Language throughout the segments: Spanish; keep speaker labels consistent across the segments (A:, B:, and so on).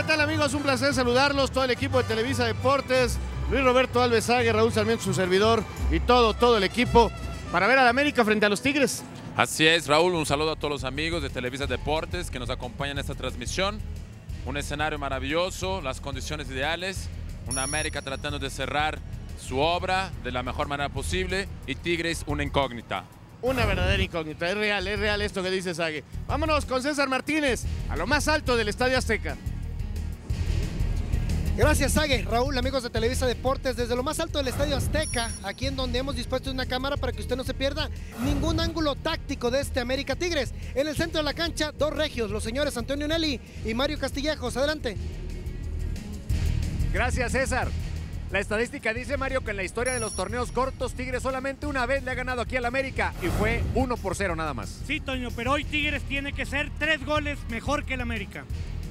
A: ¿Qué tal, amigos? Un placer saludarlos, todo el equipo de Televisa Deportes, Luis Roberto Alves Sague, Raúl Sarmiento, su servidor, y todo el equipo, para ver al América frente a los Tigres.
B: Así es, Raúl, un saludo a todos los amigos de Televisa Deportes que nos acompañan en esta transmisión. Un escenario maravilloso, las condiciones ideales, una América tratando de cerrar su obra de la mejor manera posible y Tigres una incógnita.
A: Una verdadera incógnita, es real esto que dice Sague. Vámonos con César Martínez, a lo más alto del Estadio Azteca.
C: Gracias, Sague. Raúl, amigos de Televisa Deportes, desde lo más alto del Estadio Azteca, aquí en donde hemos dispuesto una cámara para que usted no se pierda ningún ángulo táctico de este América Tigres. En el centro de la cancha, dos regios, los señores Antonio Nelly y Mario Castillejos. Adelante.
D: Gracias, César. La estadística dice, Mario, que en la historia de los torneos cortos, Tigres solamente una vez le ha ganado aquí al América y fue 1-0 nada más.
E: Sí, Toño, pero hoy Tigres tiene que ser 3 goles mejor que el América.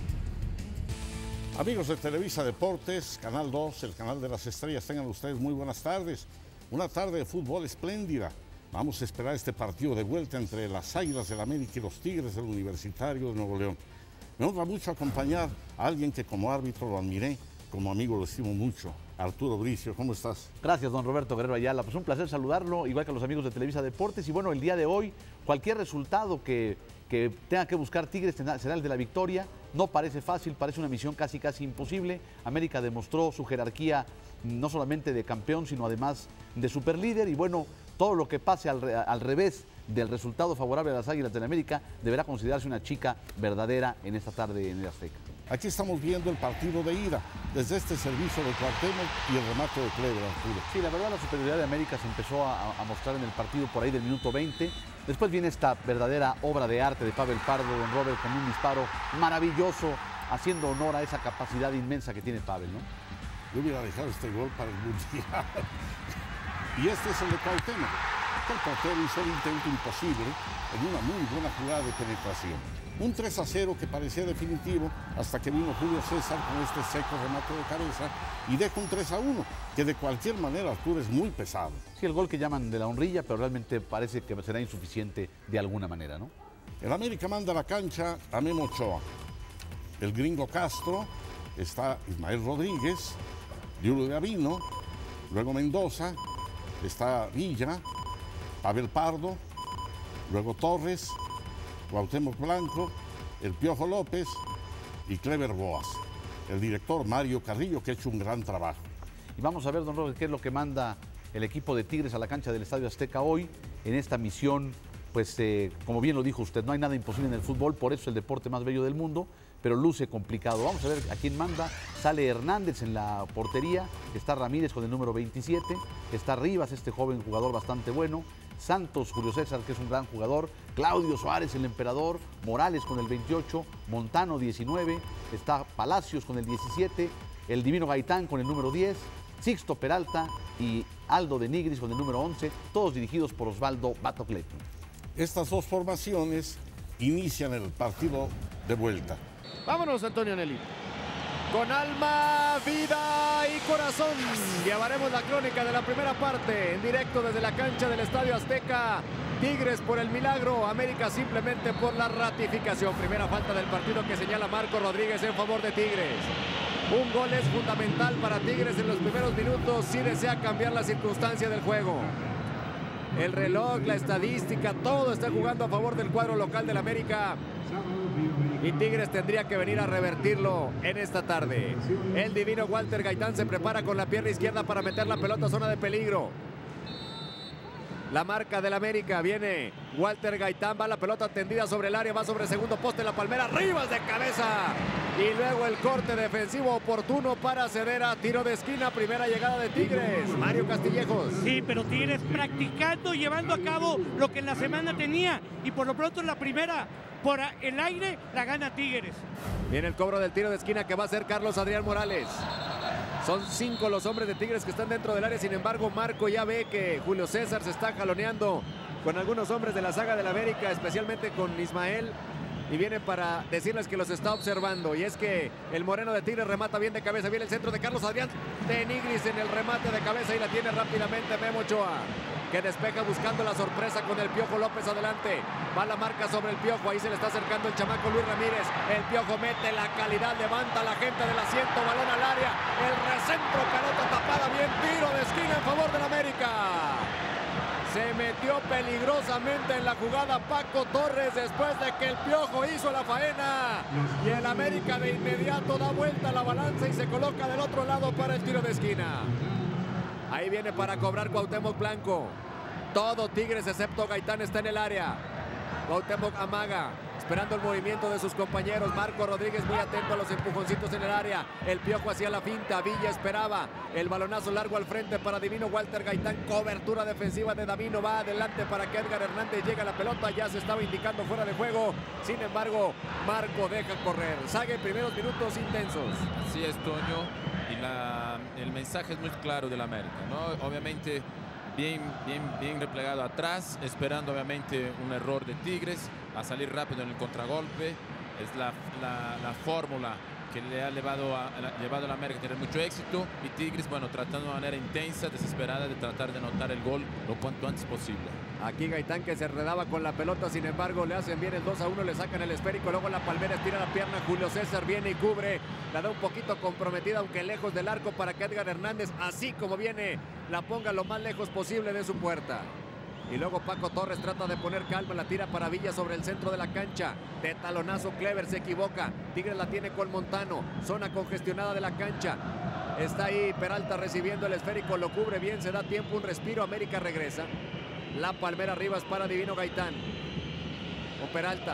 F: Amigos de Televisa Deportes, Canal 2, el canal de las estrellas, tengan ustedes muy buenas tardes. Una tarde de fútbol espléndida. Vamos a esperar este partido de vuelta entre las Águilas del América y los Tigres del Universitario de Nuevo León. Me honra mucho acompañar a alguien que como árbitro lo admiré, como amigo lo estimo mucho. Arturo Bricio, ¿cómo estás?
G: Gracias, don Roberto Guerrero Ayala. Pues un placer saludarlo, igual que a los amigos de Televisa Deportes. Y bueno, el día de hoy, cualquier resultado que tenga que buscar Tigres será el de la victoria. No parece fácil, parece una misión casi imposible. América demostró su jerarquía no solamente de campeón, sino además de superlíder. Y bueno, todo lo que pase al revés del resultado favorable a las Águilas del América deberá considerarse una chica verdadera en esta tarde en el Azteca.
F: Aquí estamos viendo el partido de ida, desde este servicio de Cuauhtémoc y el remate de Kleber, Arturo.
G: Sí, la verdad la superioridad de América se empezó a mostrar en el partido por ahí del minuto 20. Después viene esta verdadera obra de arte de Pavel Pardo, don Robert, con un disparo maravilloso, haciendo honor a esa capacidad inmensa que tiene Pavel, ¿no?
F: Yo hubiera dejado este gol para el Mundial. Y este es el de Cuauhtémoc. El portero hizo el intento imposible en una muy buena jugada de penetración. Un 3-0 que parecía definitivo hasta que vino Julio César con este seco remate de cabeza y deja un 3-1, que de cualquier manera, Arturo, es muy pesado.
G: Sí, el gol que llaman de la honrilla, pero realmente parece que será insuficiente de alguna manera, ¿no?
F: El América manda a la cancha a Memo Ochoa. El Gringo Castro, está Ismael Rodríguez, Diego Gavino, luego Mendoza, está Villa, Pavel Pardo, luego Torres, Cuauhtémoc Blanco, el Piojo López y Kleber Boas. El director Mario Carrillo, que ha hecho un gran trabajo.
G: Y vamos a ver, don Robert, qué es lo que manda el equipo de Tigres a la cancha del Estadio Azteca hoy en esta misión. Pues como bien lo dijo usted, no hay nada imposible en el fútbol, por eso es el deporte más bello del mundo, pero luce complicado. Vamos a ver a quién manda. Sale Hernández en la portería, está Ramírez con el número 27, está Rivas, este joven jugador bastante bueno, Santos, Julio César, que es un gran jugador, Claudio Suárez, el emperador, Morales con el 28, Montano 19, está Palacios con el 17, el Divino Gaitán con el número 10, Sixto Peralta y Aldo de Nigris con el número 11, todos dirigidos por Osvaldo Batocletti.
F: Estas dos formaciones inician el partido de vuelta.
A: Vámonos, Antonio Nelly.
D: Con alma, vida y corazón llevaremos la crónica de la primera parte en directo desde la cancha del Estadio Azteca. Tigres por el milagro, América simplemente por la ratificación. Primera falta del partido que señala Marco Rodríguez en favor de Tigres. Un gol es fundamental para Tigres en los primeros minutos si desea cambiar la circunstancia del juego. El reloj, la estadística, todo está jugando a favor del cuadro local del América. Y Tigres tendría que venir a revertirlo en esta tarde. El divino Walter Gaitán se prepara con la pierna izquierda para meter la pelota a zona de peligro. La marca del América, viene Walter Gaitán, va la pelota tendida sobre el área, va sobre el segundo poste, la palmera, Rivas de cabeza. Y luego el corte defensivo oportuno para ceder a tiro de esquina, primera llegada de Tigres, Mario Castillejos.
E: Sí, pero Tigres practicando, llevando a cabo lo que en la semana tenía y por lo pronto en la primera, por el aire, la gana Tigres.
D: Viene el cobro del tiro de esquina que va a hacer Carlos Adrián Morales. Son 5 los hombres de Tigres que están dentro del área, sin embargo Marco ya ve que Julio César se está jaloneando con algunos hombres de la saga del América, especialmente con Ismael. y viene para decirles que los está observando. Y es que el moreno de Tigres remata bien de cabeza. Viene el centro de Carlos Adrián de Nigris en el remate de cabeza y la tiene rápidamente Memo Ochoa, que despeja buscando la sorpresa con el Piojo López adelante. Va la marca sobre el Piojo, ahí se le está acercando el chamaco Luis Ramírez. El Piojo mete la calidad, levanta a la gente del asiento, balón al área. El recentro, pelota tapada bien, tiro de esquina en favor del América. Se metió peligrosamente en la jugada Paco Torres después de que el Piojo hizo la faena. Y el América de inmediato da vuelta a la balanza y se coloca del otro lado para el tiro de esquina. Ahí viene para cobrar Cuauhtémoc Blanco. Todo Tigres excepto Gaitán está en el área. Cuauhtémoc amaga, esperando el movimiento de sus compañeros. Marco Rodríguez muy atento a los empujoncitos en el área. El Piojo hacía la finta, Villa esperaba. El balonazo largo al frente para Divino Walter Gaitán. Cobertura defensiva de Davino, va adelante para que Edgar Hernández llegue a la pelota. Ya se estaba indicando fuera de juego. Sin embargo, Marco deja correr. Sague, primeros minutos intensos.
B: Así es, Toño. Y el mensaje es muy claro del América, ¿no? Obviamente bien replegado atrás, esperando obviamente un error de Tigres a salir rápido en el contragolpe. Es la fórmula que le ha llevado al América a tener mucho éxito, y Tigres, bueno, tratando de manera intensa, desesperada, de tratar de anotar el gol lo cuanto antes posible.
D: Aquí Gaitán, que se enredaba con la pelota, sin embargo le hacen bien el 2-1, le sacan el esférico, luego la Palmera estira la pierna, Julio César viene y cubre, la da un poquito comprometida aunque lejos del arco para que Edgar Hernández, así como viene, la ponga lo más lejos posible de su puerta. Y luego Paco Torres trata de poner calma, la tira para Villa sobre el centro de la cancha. De talonazo Clever se equivoca. Tigres la tiene con Montano. Zona congestionada de la cancha. Está ahí Peralta recibiendo el esférico, lo cubre bien, se da tiempo, un respiro. América regresa. La Palmera arriba es para Divino Gaitán. Con Peralta.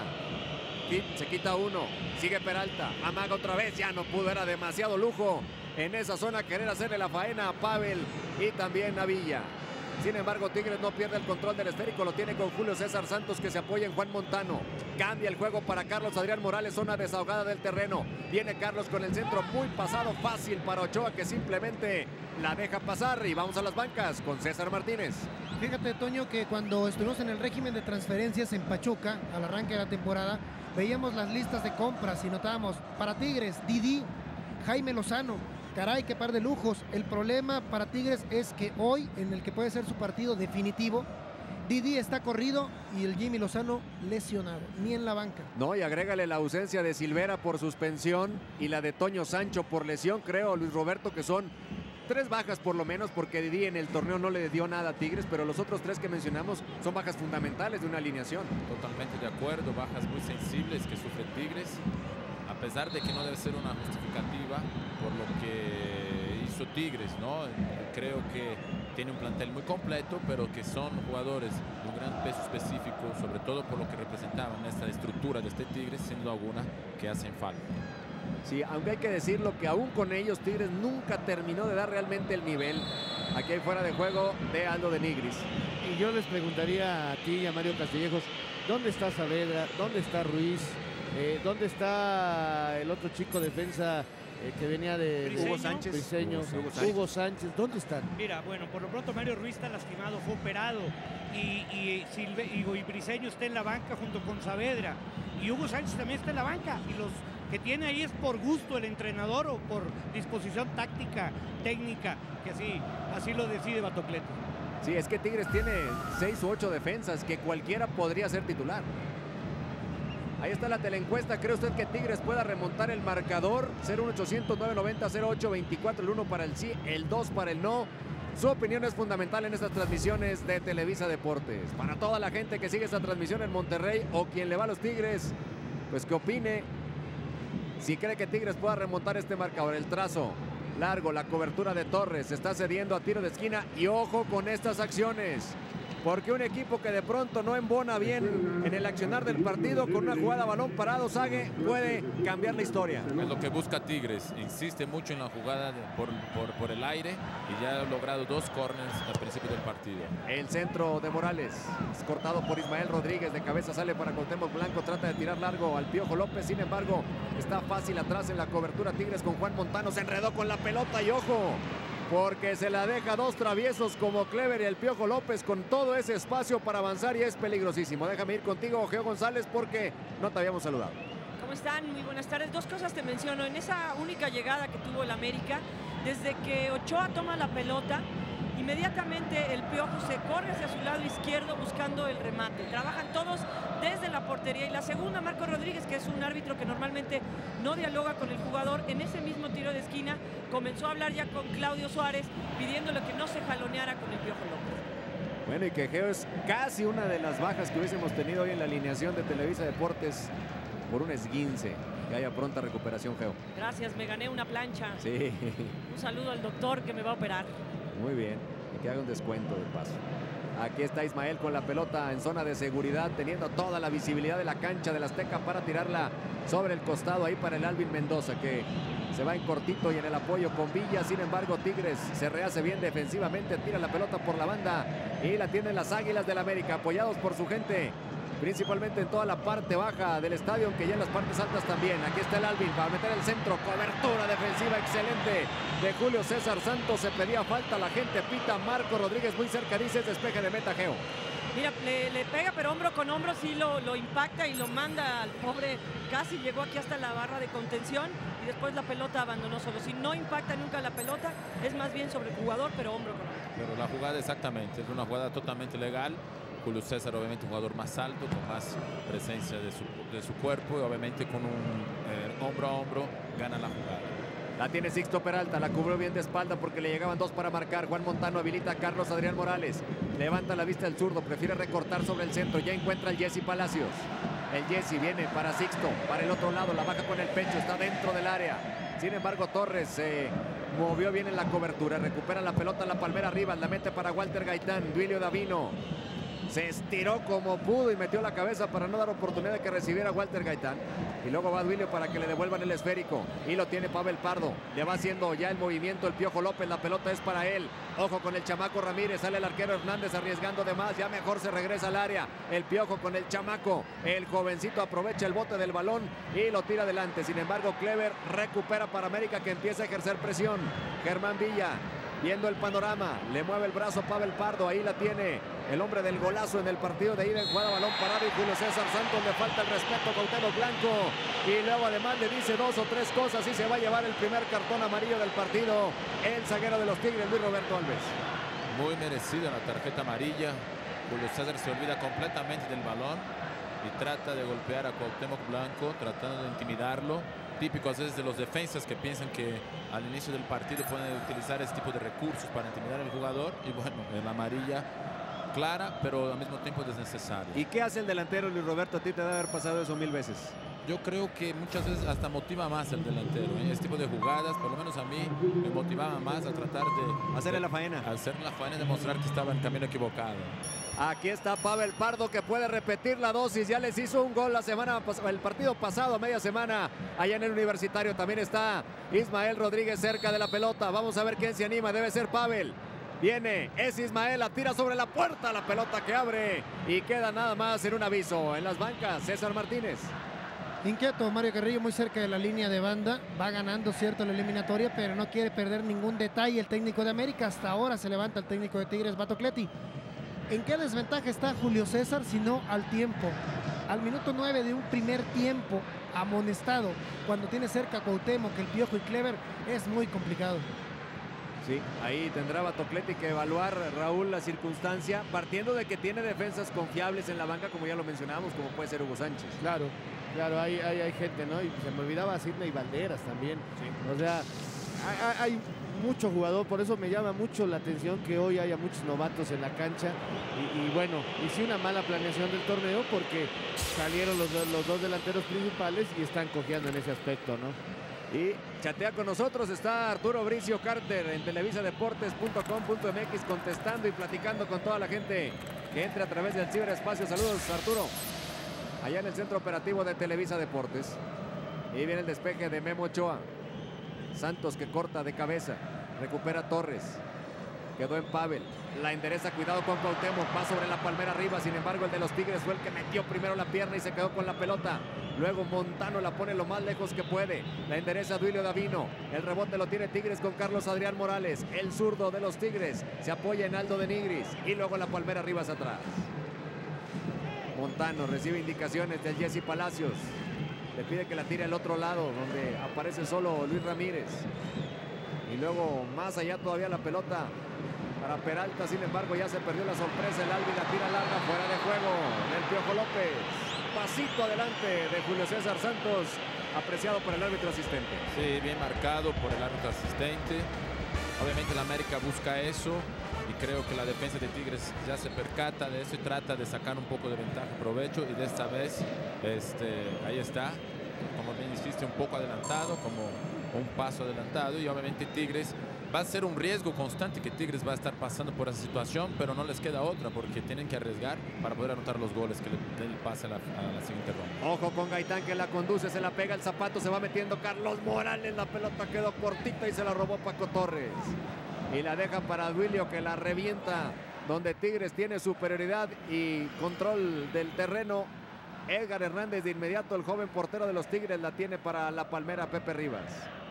D: Se quita uno. Sigue Peralta. Amaga otra vez. Ya no pudo, era demasiado lujo en esa zona querer hacerle la faena a Pavel y también a Villa. Sin embargo, Tigres no pierde el control del esférico, lo tiene con Julio César Santos, que se apoya en Juan Montano. Cambia el juego para Carlos Adrián Morales, zona desahogada del terreno. Viene Carlos con el centro muy pasado, fácil para Ochoa, que simplemente la deja pasar. Y vamos a las bancas con César Martínez.
C: Fíjate, Toño, que cuando estuvimos en el régimen de transferencias en Pachuca, al arranque de la temporada, veíamos las listas de compras y notábamos para Tigres, Didi, Jaime Lozano. Caray, qué par de lujos. El problema para Tigres es que hoy, en el que puede ser su partido definitivo, Didi está corrido y el Jimmy Lozano lesionado, ni en la banca.
D: No, y agrégale la ausencia de Silvera por suspensión y la de Toño Sancho por lesión, creo, Luis Roberto, que son 3 bajas por lo menos, porque Didi en el torneo no le dio nada a Tigres, pero los otros 3 que mencionamos son bajas fundamentales de una alineación.
B: Totalmente de acuerdo, bajas muy sensibles que sufre Tigres, a pesar de que no debe ser una justificativa por lo que hizo Tigres, ¿no? Creo que tiene un plantel muy completo, pero que son jugadores de un gran peso específico, sobre todo por lo que representaban esta estructura de este Tigres, siendo alguna que hacen falta.
D: Sí, aunque hay que decirlo que aún con ellos Tigres nunca terminó de dar realmente el nivel. Aquí hay fuera de juego de Aldo de Nigris.
A: Y yo les preguntaría a ti y a Mario Castillejos, ¿dónde está Saavedra? ¿Dónde está Ruiz? ¿Dónde está el otro chico defensa que venía de
E: Hugo Sánchez?
A: Briseño. Hugo Sánchez, ¿dónde están?
E: Mira, bueno, por lo pronto Mario Ruiz está lastimado, fue operado. Y Briseño está en la banca junto con Saavedra. Y Hugo Sánchez también está en la banca. Y los que tiene ahí es por gusto el entrenador o por disposición táctica, técnica, que así lo decide Batocleto.
D: Sí, es que Tigres tiene 6 u 8 defensas que cualquiera podría ser titular. Ahí está la teleencuesta. ¿Cree usted que Tigres pueda remontar el marcador? 01800-990-0824, el 1 para el sí, el 2 para el no. Su opinión es fundamental en estas transmisiones de Televisa Deportes. Para toda la gente que sigue esta transmisión en Monterrey o quien le va a los Tigres, pues que opine si cree que Tigres pueda remontar este marcador. El trazo largo, la cobertura de Torres, se está cediendo a tiro de esquina y ojo con estas acciones. Porque un equipo que de pronto no embona bien en el accionar del partido, con una jugada a balón parado, Sague, puede cambiar la historia.
B: Es lo que busca Tigres. Insiste mucho en la jugada por el aire y ya ha logrado 2 corners al principio del partido.
D: El centro de Morales es cortado por Ismael Rodríguez. De cabeza sale para Cuauhtémoc Blanco. Trata de tirar largo al Piojo López. Sin embargo, está fácil atrás en la cobertura Tigres con Juan Montano. Se enredó con la pelota y ojo. porque se la deja dos traviesos como Clever y el Piojo López con todo ese espacio para avanzar y es peligrosísimo. Déjame ir contigo, Geo González, porque no te habíamos saludado.
H: ¿Cómo están? Muy buenas tardes. Dos cosas te menciono. En esa única llegada que tuvo el América, desde que Ochoa toma la pelota, inmediatamente el Piojo se corre hacia su lado izquierdo buscando el remate. Trabajan todos desde la portería. Y la segunda, Marco Rodríguez, que es un árbitro que normalmente no dialoga con el jugador, en ese mismo tiro de esquina comenzó a hablar ya con Claudio Suárez, pidiéndole que no se jaloneara con el Piojo López.
D: Bueno, y que Geo es casi una de las bajas que hubiésemos tenido hoy en la alineación de Televisa Deportes por un esguince. Que haya pronta recuperación, Geo.
H: Gracias, me gané una plancha.
D: Sí.
H: Un saludo al doctor que me va a operar.
D: Muy bien, y que haga un descuento de paso. Aquí está Ismael con la pelota en zona de seguridad, teniendo toda la visibilidad de la cancha del Azteca para tirarla sobre el costado ahí para el Alvin Mendoza, que se va en cortito y en el apoyo con Villa. Sin embargo, Tigres se rehace bien defensivamente, tira la pelota por la banda y la tienen las Águilas del América, apoyados por su gente, principalmente en toda la parte baja del estadio, aunque ya en las partes altas también. Aquí está el Alvin para meter el centro, cobertura defensiva excelente de Julio César Santos. Se pedía falta, la gente pita. Marco Rodríguez muy cerca, dice, despeje de meta, Geo.
H: Mira, le pega, pero hombro con hombro sí lo impacta y lo manda al pobre. Casi llegó aquí hasta la barra de contención y después la pelota abandonó solo. Si no impacta nunca la pelota, es más bien sobre el jugador, pero hombro con hombro.
B: Pero la jugada exactamente, es una jugada totalmente legal. Julio César, obviamente un jugador más alto, con más presencia de su cuerpo, y obviamente con un hombro a hombro gana la jugada.
D: La tiene Sixto Peralta, la cubrió bien de espalda porque le llegaban dos para marcar. Juan Montano habilita a Carlos Adrián Morales. Levanta la vista el zurdo, prefiere recortar sobre el centro. Ya encuentra el Jesse Palacios. El Jesse viene para Sixto, para el otro lado, la baja con el pecho, está dentro del área. Sin embargo, Torres se movió bien en la cobertura, recupera la pelota, la palmera arriba, la mete para Walter Gaitán. Duilio Davino se estiró como pudo y metió la cabeza para no dar oportunidad de que recibiera Walter Gaitán. Y luego va Duilio para que le devuelvan el esférico. Y lo tiene Pavel Pardo. Le va haciendo ya el movimiento el Piojo López. La pelota es para él. Ojo con el chamaco Ramírez. Sale el arquero Hernández arriesgando de más. Ya mejor se regresa al área. El Piojo con el chamaco. El jovencito aprovecha el bote del balón y lo tira adelante. Sin embargo, Clever recupera para América, que empieza a ejercer presión. Germán Villa viendo el panorama, le mueve el brazo Pavel Pardo, ahí la tiene el hombre del golazo en el partido de ida en jugada, balón parado, y Julio César Santos le falta el respeto a Cuauhtémoc Blanco, y luego además le dice dos o tres cosas y se va a llevar el primer cartón amarillo del partido el zaguero de los Tigres, Luis Roberto Alves.
B: Muy merecida la tarjeta amarilla. Julio César se olvida completamente del balón y trata de golpear a Cuauhtémoc Blanco, tratando de intimidarlo. Típico a veces de los defensas que piensan que al inicio del partido pueden utilizar este tipo de recursos para intimidar al jugador, y bueno, la amarilla clara, pero al mismo tiempo desnecesaria.
D: ¿Y qué hace el delantero, Luis Roberto? A ti te debe haber pasado eso 1000 veces.
B: Yo creo que muchas veces hasta motiva más el delantero. Este tipo de jugadas, por lo menos a mí, me motivaba más a tratar de
D: hacerle la faena.
B: Hacer la faena y demostrar que estaba en camino equivocado.
D: Aquí está Pavel Pardo, que puede repetir la dosis. Ya les hizo un gol el partido pasado, media semana, allá en el Universitario. También está Ismael Rodríguez cerca de la pelota. Vamos a ver quién se anima. Debe ser Pavel. Viene, es Ismael, la tira sobre la puerta. La pelota que abre y queda nada más en un aviso. En las bancas, César Martínez.
C: Inquieto Mario Carrillo, muy cerca de la línea de banda. Va ganando, cierto, la eliminatoria, pero no quiere perder ningún detalle el técnico de América. Hasta ahora se levanta el técnico de Tigres, Batocletti. ¿En qué desventaja está Julio César si no al tiempo? Al minuto 9 de un primer tiempo amonestado, cuando tiene cerca a Cuauhtémoc, el Piojo y Clever, es muy complicado.
D: Sí, ahí tendrá Batocletti que evaluar, Raúl, la circunstancia, partiendo de que tiene defensas confiables en la banca, como ya lo mencionamos, como puede ser Hugo Sánchez.
A: Claro, hay gente, ¿no? Y se me olvidaba Sidney Banderas también. Sí. O sea, hay mucho jugador, por eso me llama mucho la atención que hoy haya muchos novatos en la cancha y bueno, sí una mala planeación del torneo, porque salieron los dos delanteros principales y están cojeando en ese aspecto, ¿no?
D: Y chatea con nosotros, está Arturo Bricio Carter en televisadeportes.com.mx contestando y platicando con toda la gente que entre a través del ciberespacio. Saludos, Arturo, allá en el centro operativo de Televisa Deportes. Y viene el despeje de Memo Ochoa. Santos que corta de cabeza, recupera Torres, quedó en Pavel, la endereza, cuidado con Cuauhtémoc, va sobre la palmera arriba. Sin embargo, el de los Tigres fue el que metió primero la pierna y se quedó con la pelota. Luego Montano la pone lo más lejos que puede. La endereza Duilio Davino. El rebote lo tiene Tigres con Carlos Adrián Morales. El zurdo de los Tigres se apoya en Aldo de Nigris. Y luego la palmera Rivas atrás. Montano recibe indicaciones del Jesse Palacios. Le pide que la tire al otro lado, donde aparece solo Luis Ramírez. Y luego más allá todavía la pelota para Peralta. Sin embargo ya se perdió la sorpresa. El Albi la tira larga, fuera de juego del Piojo López. Pasito adelante de Julio César Santos, apreciado por el árbitro asistente.
B: Sí, bien marcado por el árbitro asistente. Obviamente la América busca eso y creo que la defensa de Tigres ya se percata de eso y trata de sacar un poco de ventaja, provecho, y de esta vez ahí está, como bien dijiste, un poco adelantado, como un paso adelantado, y obviamente Tigres va a ser un riesgo constante, que Tigres va a estar pasando por esa situación, pero no les queda otra porque tienen que arriesgar para poder anotar los goles que le pasen a la siguiente ronda.
D: Ojo con Gaitán, que la conduce, se la pega el zapato, se va metiendo Carlos Morales, la pelota quedó cortita y se la robó Paco Torres. Y la deja para Duilio, que la revienta, donde Tigres tiene superioridad y control del terreno. Edgar Hernández de inmediato, el joven portero de los Tigres, la tiene para la palmera Pepe Rivas.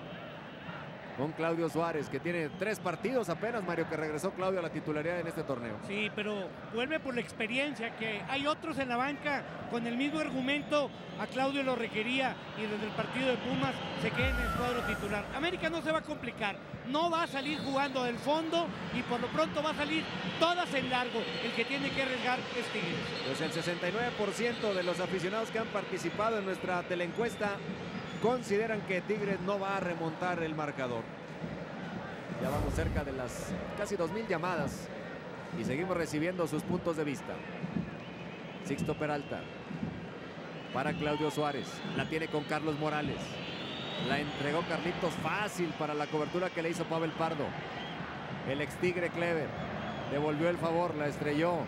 D: Con Claudio Suárez, que tiene 3 partidos apenas, Mario, que regresó Claudio a la titularidad en este torneo.
E: Sí, pero vuelve por la experiencia, que hay otros en la banca con el mismo argumento. A Claudio lo requería y desde el partido de Pumas se queda en el cuadro titular. América no se va a complicar, no va a salir jugando del fondo y por lo pronto va a salir todas en largo. El que tiene que arriesgar es Tigres.
D: Pues el 69% de los aficionados que han participado en nuestra teleencuesta consideran que Tigres no va a remontar el marcador. Ya vamos cerca de las casi 2000 llamadas y seguimos recibiendo sus puntos de vista. Sixto Peralta para Claudio Suárez, la tiene con Carlos Morales, la entregó Carlitos fácil para la cobertura que le hizo Pavel Pardo. El ex Tigre Clever devolvió el favor, la estrelló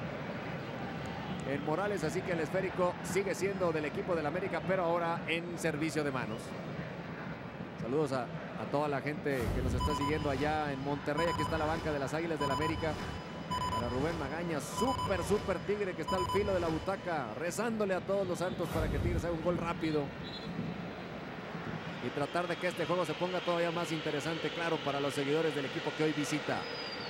D: en Morales, así que el esférico sigue siendo del equipo del América, pero ahora en servicio de manos. Saludos a toda la gente que nos está siguiendo allá en Monterrey. Aquí está la banca de las Águilas del América. Para Rubén Magaña, súper Tigre, que está al filo de la butaca, rezándole a todos los santos para que Tigres haga un gol rápido y tratar de que este juego se ponga todavía más interesante, claro, para los seguidores del equipo que hoy visita.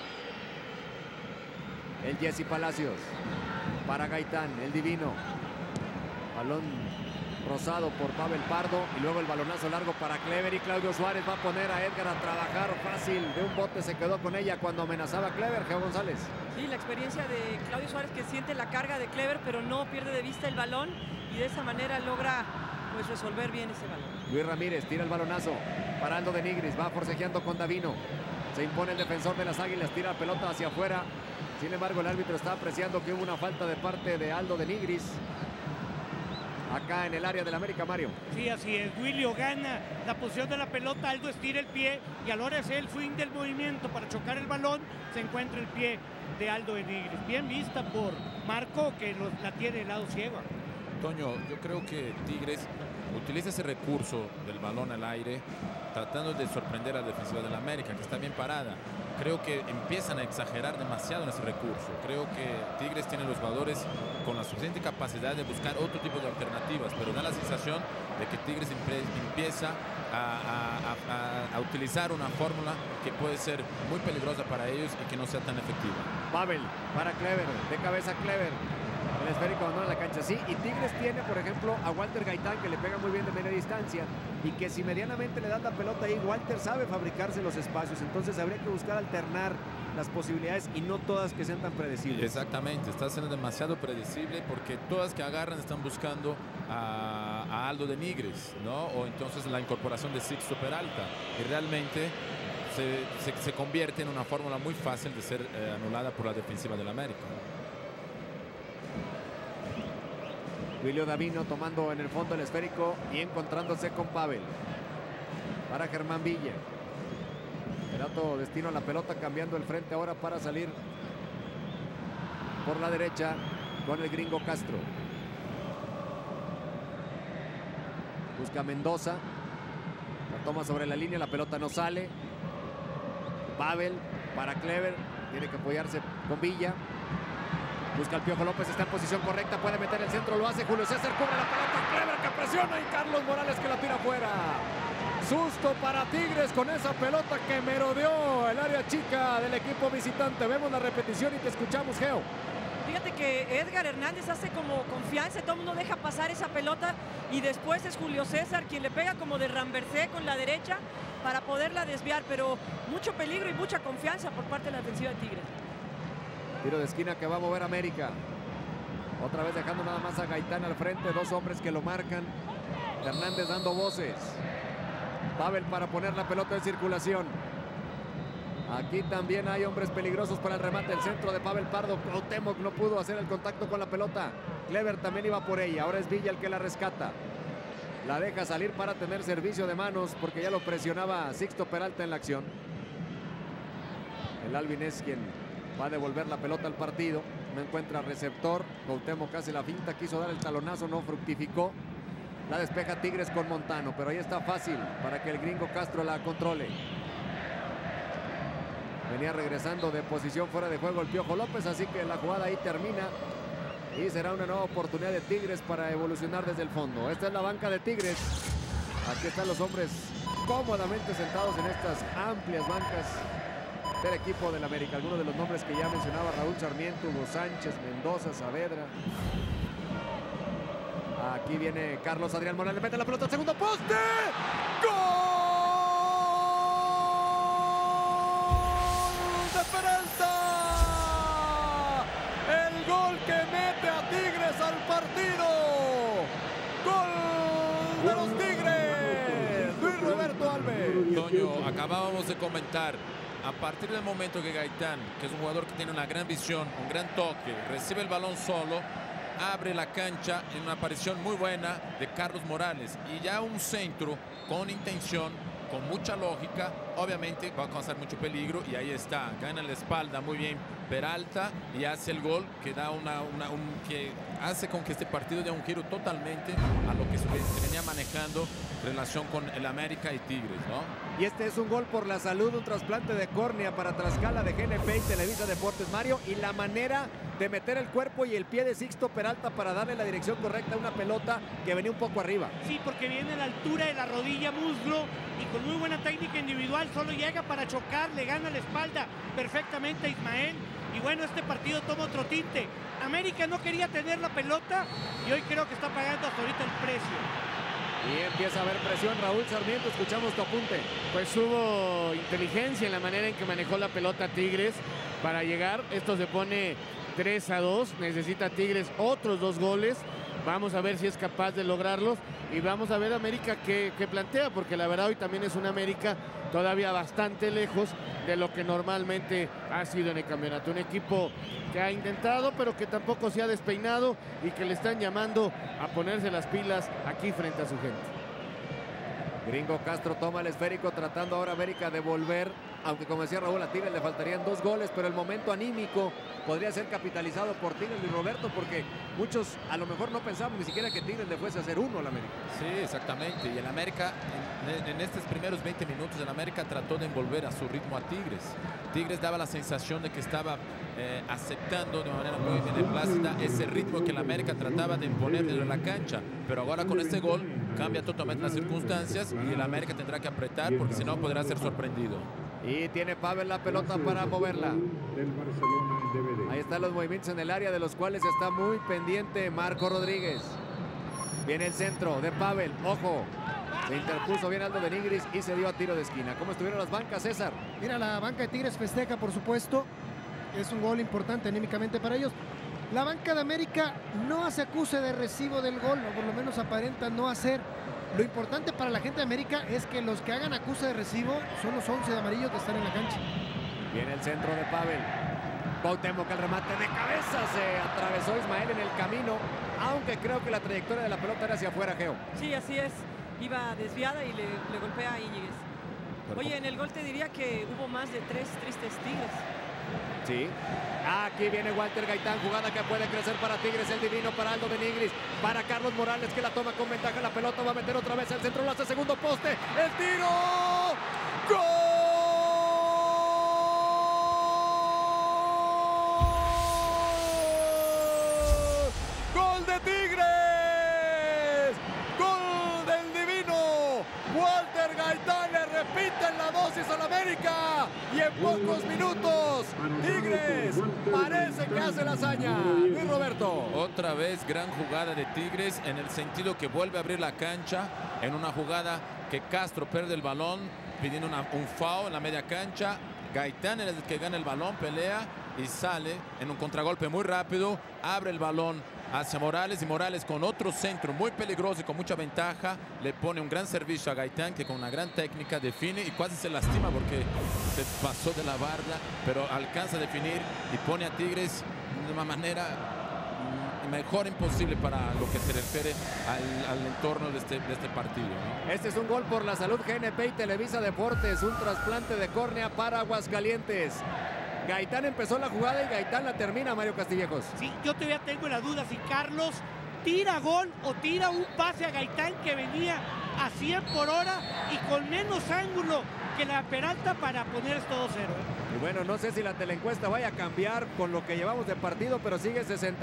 D: El Jesse Palacios para Gaitán, el divino. Balón rozado por Pavel Pardo y luego el balonazo largo para Clever, y Claudio Suárez va a poner a Edgar a trabajar fácil. De un bote se quedó con ella cuando amenazaba a Clever. Geo González.
H: Sí, la experiencia de Claudio Suárez, que siente la carga de Clever, pero no pierde de vista el balón y de esa manera logra pues resolver bien ese balón.
D: Luis Ramírez tira el balonazo para Aldo de Nigris, va forcejeando con Davino. Se impone el defensor de las Águilas, tira la pelota hacia afuera. Sin embargo, el árbitro está apreciando que hubo una falta de parte de Aldo de Nigris acá en el área del América, Mario.
E: Sí, así es. Duilio gana la posición de la pelota, Aldo estira el pie y a la hora de hacer el swing del movimiento para chocar el balón, se encuentra el pie de Aldo de Nigris. Bien vista por Marco, que la tiene del lado ciego.
B: Toño, yo creo que Tigres utiliza ese recurso del balón al aire tratando de sorprender a la defensiva del América, que está bien parada. Creo que empiezan a exagerar demasiado en ese recurso. Creo que Tigres tiene los jugadores con la suficiente capacidad de buscar otro tipo de alternativas, pero da la sensación de que Tigres empieza a utilizar una fórmula que puede ser muy peligrosa para ellos y que no sea tan efectiva.
D: Pavel para Clever, de cabeza Clever. El esférico abandona la cancha, sí, y Tigres tiene, por ejemplo, a Walter Gaitán, que le pega muy bien de media distancia, y que si medianamente le dan la pelota ahí, Walter sabe fabricarse los espacios, entonces habría que buscar alternar las posibilidades y no todas que sean tan predecibles.
B: Exactamente, está siendo demasiado predecible porque todas que agarran están buscando a Aldo de Nigris, ¿no? O entonces la incorporación de Sixto Peralta, y realmente se convierte en una fórmula muy fácil de ser anulada por la defensiva del América.
D: Duilio Davino tomando en el fondo el esférico y encontrándose con Pavel. Para Germán Villa. El alto destino a la pelota, cambiando el frente ahora para salir por la derecha con el gringo Castro. Busca Mendoza. La toma sobre la línea, la pelota no sale. Pavel para Clever. Tiene que apoyarse con Villa. Busca el Piojo López, está en posición correcta, puede meter el centro, lo hace Julio César, cubre la pelota, Clever que presiona y Carlos Morales que la tira afuera. Susto para Tigres con esa pelota que merodeó el área chica del equipo visitante. Vemos la repetición y te escuchamos, Geo.
H: Fíjate que Edgar Hernández hace como confianza, todo el mundo deja pasar esa pelota y después es Julio César quien le pega como de ramversé con la derecha para poderla desviar, pero mucho peligro y mucha confianza por parte de la defensiva de Tigres.
D: Tiro de esquina que va a mover América. Otra vez dejando nada más a Gaitán al frente, dos hombres que lo marcan. Hernández dando voces. Pavel para poner la pelota en circulación. Aquí también hay hombres peligrosos para el remate. El centro de Pavel Pardo. Cuauhtémoc no pudo hacer el contacto con la pelota. Clever también iba por ella. Ahora es Villa el que la rescata. La deja salir para tener servicio de manos porque ya lo presionaba Sixto Peralta en la acción. El Alvin es quien va a devolver la pelota al partido. No encuentra receptor. Cuauhtémoc hace la finta. Quiso dar el talonazo. No fructificó. La despeja Tigres con Montano. Pero ahí está fácil para que el gringo Castro la controle. Venía regresando de posición fuera de juego el Piojo López. Así que la jugada ahí termina. Y será una nueva oportunidad de Tigres para evolucionar desde el fondo. Esta es la banca de Tigres. Aquí están los hombres cómodamente sentados en estas amplias bancas del equipo del América. Algunos de los nombres que ya mencionaba Raúl Sarmiento, Hugo Sánchez, Mendoza, Saavedra. Aquí viene Carlos Adrián Morales, mete la pelota al segundo poste. ¡Gol de Peralta! El gol que mete a Tigres al partido. ¡Gol de los Tigres! Luis Roberto Alves.
B: Toño, acabábamos de comentar, a partir del momento que Gaitán, que es un jugador que tiene una gran visión, un gran toque, recibe el balón solo, abre la cancha en una aparición muy buena de Carlos Morales y ya un centro con intención, con mucha lógica, obviamente va a causar mucho peligro y ahí está, gana la espalda muy bien Peralta y hace el gol que da que hace con que este partido dé un giro totalmente a lo que se venía manejando en relación con el América y Tigres, ¿no?
D: Y este es un gol por la salud, un trasplante de córnea para Tlaxcala de GNP y Televisa Deportes, Mario, y la manera de meter el cuerpo y el pie de Sixto Peralta para darle la dirección correcta a una pelota que venía un poco arriba.
E: Sí, porque viene a la altura de la rodilla, muslo, y con muy buena técnica individual solo llega para chocar, le gana la espalda perfectamente a Ismael. Y bueno, este partido toma otro tinte. América no quería tener la pelota y hoy creo que está pagando hasta ahorita el precio.
D: Y empieza a haber presión. Raúl Sarmiento, escuchamos tu apunte.
A: Pues hubo inteligencia en la manera en que manejó la pelota Tigres para llegar. Esto se pone 3-2. Necesita Tigres otros 2 goles. Vamos a ver si es capaz de lograrlos. Y vamos a ver América que plantea, porque la verdad hoy también es una América todavía bastante lejos de lo que normalmente ha sido en el campeonato. Un equipo que ha intentado, pero que tampoco se ha despeinado y que le están llamando a ponerse las pilas aquí frente a su gente.
D: Gringo Castro toma el esférico, tratando ahora América de volver, aunque como decía Raúl, a Tigres le faltarían 2 goles, pero el momento anímico podría ser capitalizado por Tigres y Roberto, porque muchos a lo mejor no pensamos ni siquiera que Tigres le fuese a hacer 1 al América.
B: Sí, exactamente, y el América en estos primeros 20 minutos el América trató de envolver a su ritmo a Tigres. Tigres daba la sensación de que estaba aceptando de manera muy beneplácita ese ritmo que el América trataba de imponer desde la cancha, pero ahora con este gol cambia totalmente las circunstancias y el América tendrá que apretar porque si no podrá ser sorprendido.
D: Y tiene Pavel la pelota para moverla. Ahí están los movimientos en el área, de los cuales está muy pendiente Marco Rodríguez. Viene el centro de Pavel, ojo. Se interpuso bien Aldo de Nigris y se dio a tiro de esquina. ¿Cómo estuvieron las bancas, César?
C: Mira, la banca de Tigres festeja, por supuesto. Es un gol importante anímicamente para ellos. La banca de América no hace acuse de recibo del gol, o por lo menos aparenta no hacer. Lo importante para la gente de América es que los que hagan acuse de recibo son los 11 de amarillo que están en la cancha.
D: Viene el centro de Pavel. Cuauhtémoc, el remate de cabeza, se atravesó Ismael en el camino, aunque creo que la trayectoria de la pelota era hacia afuera, Geo.
H: Sí, así es. Iba desviada y le golpea a Íñiguez. Oye, en el gol te diría que hubo más de 3 tristes Tigres.
D: Sí. Aquí viene Walter Gaitán, jugada que puede crecer para Tigres, el divino para Aldo de Nigris, para Carlos Morales que la toma con ventaja, la pelota va a meter otra vez al centro, lo hace segundo poste, el tiro, ¡gol! repiten la dosis al América y en pocos minutos Tigres parece que hace la hazaña. Luis Roberto.
B: Otra vez gran jugada de Tigres en el sentido que vuelve a abrir la cancha en una jugada que Castro pierde el balón pidiendo un foul en la media cancha. Gaitán es el que gana el balón, pelea y sale en un contragolpe muy rápido, abre el balón hacia Morales y Morales con otro centro muy peligroso y con mucha ventaja le pone un gran servicio a Gaitán, que con una gran técnica define y casi se lastima porque se pasó de la barda, pero alcanza a definir y pone a Tigres de una manera mejor imposible para lo que se refiere al entorno de este partido, ¿no?
D: Este es un gol por la salud GNP y Televisa Deportes, un trasplante de córnea para Aguascalientes. Gaitán empezó la jugada y Gaitán la termina, Mario Castillejos.
E: Sí, yo todavía tengo la duda si Carlos tira gol o tira un pase a Gaitán que venía a 100 por hora y con menos ángulo que la Peralta para poner esto 2-0.
D: Y bueno, no sé si la teleencuesta vaya a cambiar con lo que llevamos de partido, pero sigue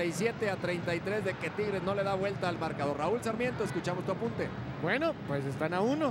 D: 67-33 de que Tigres no le da vuelta al marcador. Raúl Sarmiento, escuchamos tu apunte.
A: Bueno, pues están a 1.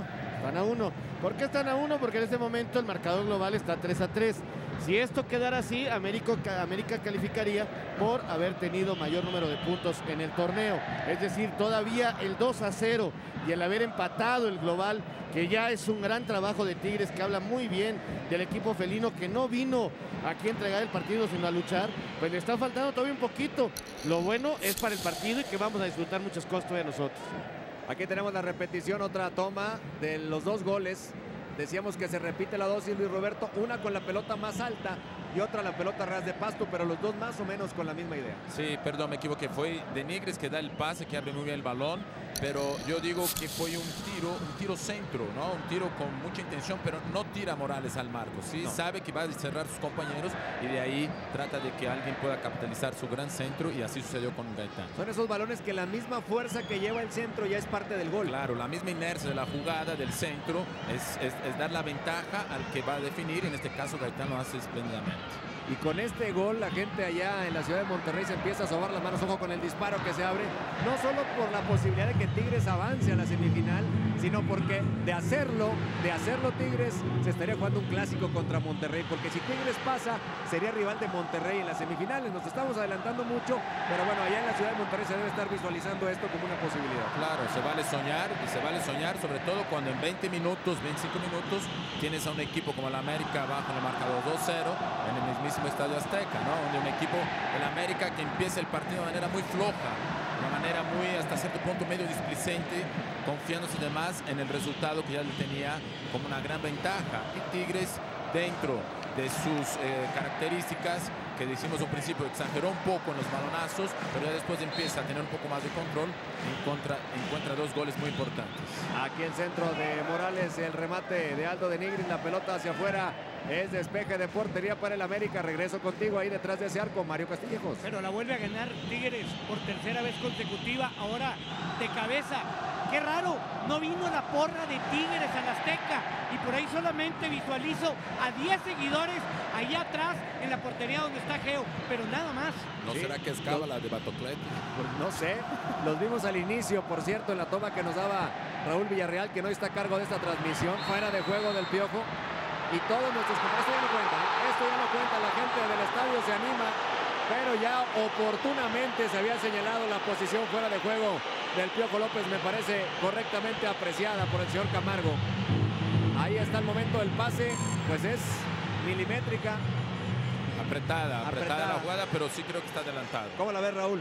A: ¿Por qué están a 1? Porque en este momento el marcador global está 3-3. Si esto quedara así, América calificaría por haber tenido mayor número de puntos en el torneo. Es decir, todavía el 2-0 y el haber empatado el global, que ya es un gran trabajo de Tigres, que habla muy bien del equipo felino, que no vino aquí a entregar el partido sino a luchar, pues le está faltando todavía un poquito. Lo bueno es para el partido y que vamos a disfrutar muchas cosas todavía nosotros.
D: Aquí tenemos la repetición, otra toma de los dos goles. Decíamos que se repite la dosis, Luis Roberto, una con la pelota más alta y otra la pelota ras de pasto, pero los dos más o menos con la misma idea.
B: Sí, perdón, me equivoqué. Fue de Nigres que da el pase, que abre muy bien el balón, pero yo digo que fue un tiro centro, ¿no? Un tiro con mucha intención, pero no tira Morales al marco, ¿sí? No. Sabe que va a cerrar sus compañeros y de ahí trata de que alguien pueda capitalizar su gran centro y así sucedió con Gaitán.
D: Son esos balones que la misma fuerza que lleva el centro ya es parte del gol.
B: Claro, la misma inercia de la jugada del centro es dar la ventaja al que va a definir, en este caso Gaitán lo hace espléndidamente.
D: Y con este gol la gente allá en la ciudad de Monterrey se empieza a sobar las manos. Ojo con el disparo que se abre, no solo por la posibilidad de que Tigres avance a la semifinal, sino porque de hacerlo Tigres se estaría jugando un clásico contra Monterrey, porque si Tigres pasa sería rival de Monterrey en las semifinales. Nos estamos adelantando mucho, pero bueno, allá en la ciudad de Monterrey se debe estar visualizando esto como una posibilidad.
B: Claro, se vale soñar, y se vale soñar sobre todo cuando en 20 minutos, 25 minutos tienes a un equipo como el América bajo el marcador 2-0 en el mismísimo Estadio Azteca, ¿no? Donde un equipo, el América, que empieza el partido de manera muy floja, de una manera muy, hasta cierto punto, medio displicente, confiándose de más en el resultado que ya le tenía como una gran ventaja. Y Tigres, dentro de sus características, que decimos al principio, exageró un poco en los balonazos, pero ya después empieza a tener un poco más de control, encuentra dos goles muy importantes.
D: Aquí el centro de Morales, el remate de Aldo de Nigris, la pelota hacia afuera, es despeje de portería para el América. Regreso contigo ahí detrás de ese arco, Mario Castillejos.
E: Pero la vuelve a ganar Tigres por tercera vez consecutiva, ahora de cabeza. Qué raro, no vino la porra de Tigres al Azteca y por ahí solamente visualizo a 10 seguidores allá atrás en la portería donde está Geo, pero nada más.
B: ¿No
D: sí,
B: será que es cábala de Batoclet?
D: Pues no sé, los vimos al inicio, por cierto, en la toma que nos daba Raúl Villarreal, que no está a cargo de esta transmisión, fuera de juego del Piojo, y todos nuestros compañeros, esto ya no cuenta, la gente del estadio se anima, pero ya oportunamente se había señalado la posición fuera de juego del Piojo López, me parece correctamente apreciada por el señor Camargo. Ahí está el momento del pase, pues es milimétrica.
B: Apretada la jugada, pero sí creo que está adelantado.
D: ¿Cómo la ves, Raúl?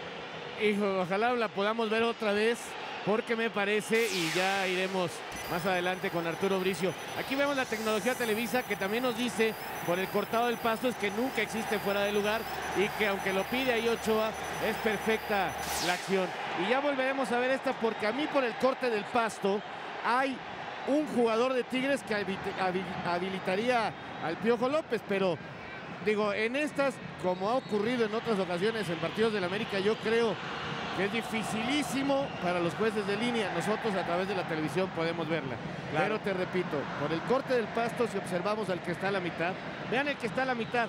A: Hijo, ojalá la podamos ver otra vez, porque me parece, y ya iremos más adelante con Arturo Bricio. Aquí vemos la tecnología Televisa, que también nos dice, por el cortado del pasto, es que nunca existe fuera de lugar y que aunque lo pide ahí Ochoa, es perfecta la acción. Y ya volveremos a ver esta, porque a mí por el corte del pasto hay un jugador de Tigres que habilitaría al Piojo López, pero digo, en estas, como ha ocurrido en otras ocasiones en partidos del América, yo creo que es dificilísimo para los jueces de línea. Nosotros a través de la televisión podemos verla. Claro. Pero te repito, por el corte del pasto, si observamos al que está a la mitad, vean el que está a la mitad.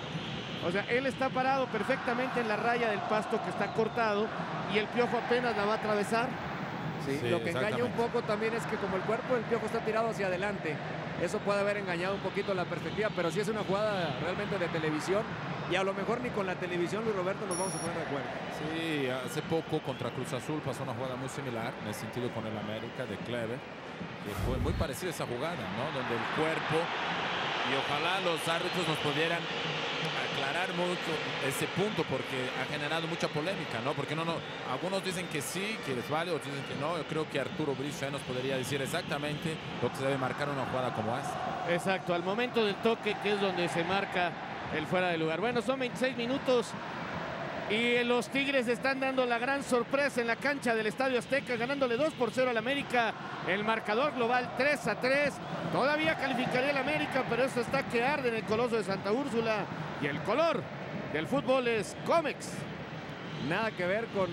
A: O sea, él está parado perfectamente en la raya del pasto que está cortado y el Piojo apenas la va a atravesar.
D: Sí, lo que engaña un poco también es que como el cuerpo del Piojo está tirado hacia adelante, eso puede haber engañado un poquito la perspectiva, pero sí es una jugada realmente de televisión y a lo mejor ni con la televisión, Luis Roberto, nos vamos a poner de acuerdo.
B: Sí, hace poco contra Cruz Azul pasó una jugada muy similar, en el sentido con el América de Clever, que fue muy parecida a esa jugada, ¿no? Donde el cuerpo, y ojalá los árbitros nos pudieran aclarar mucho ese punto, porque ha generado mucha polémica, ¿no? Porque algunos dicen que sí, que les vale, otros dicen que no. Yo creo que Arturo Bricio nos podría decir exactamente lo que se debe marcar una jugada como esta.
A: Exacto, al momento del toque, que es donde se marca el fuera de lugar. Bueno, son 26 minutos y los Tigres están dando la gran sorpresa en la cancha del Estadio Azteca, ganándole 2-0 al América. El marcador global 3-3. Todavía calificaría el América, pero esto está que arde en el Coloso de Santa Úrsula. Y el color del fútbol es Comex.
D: Nada que ver con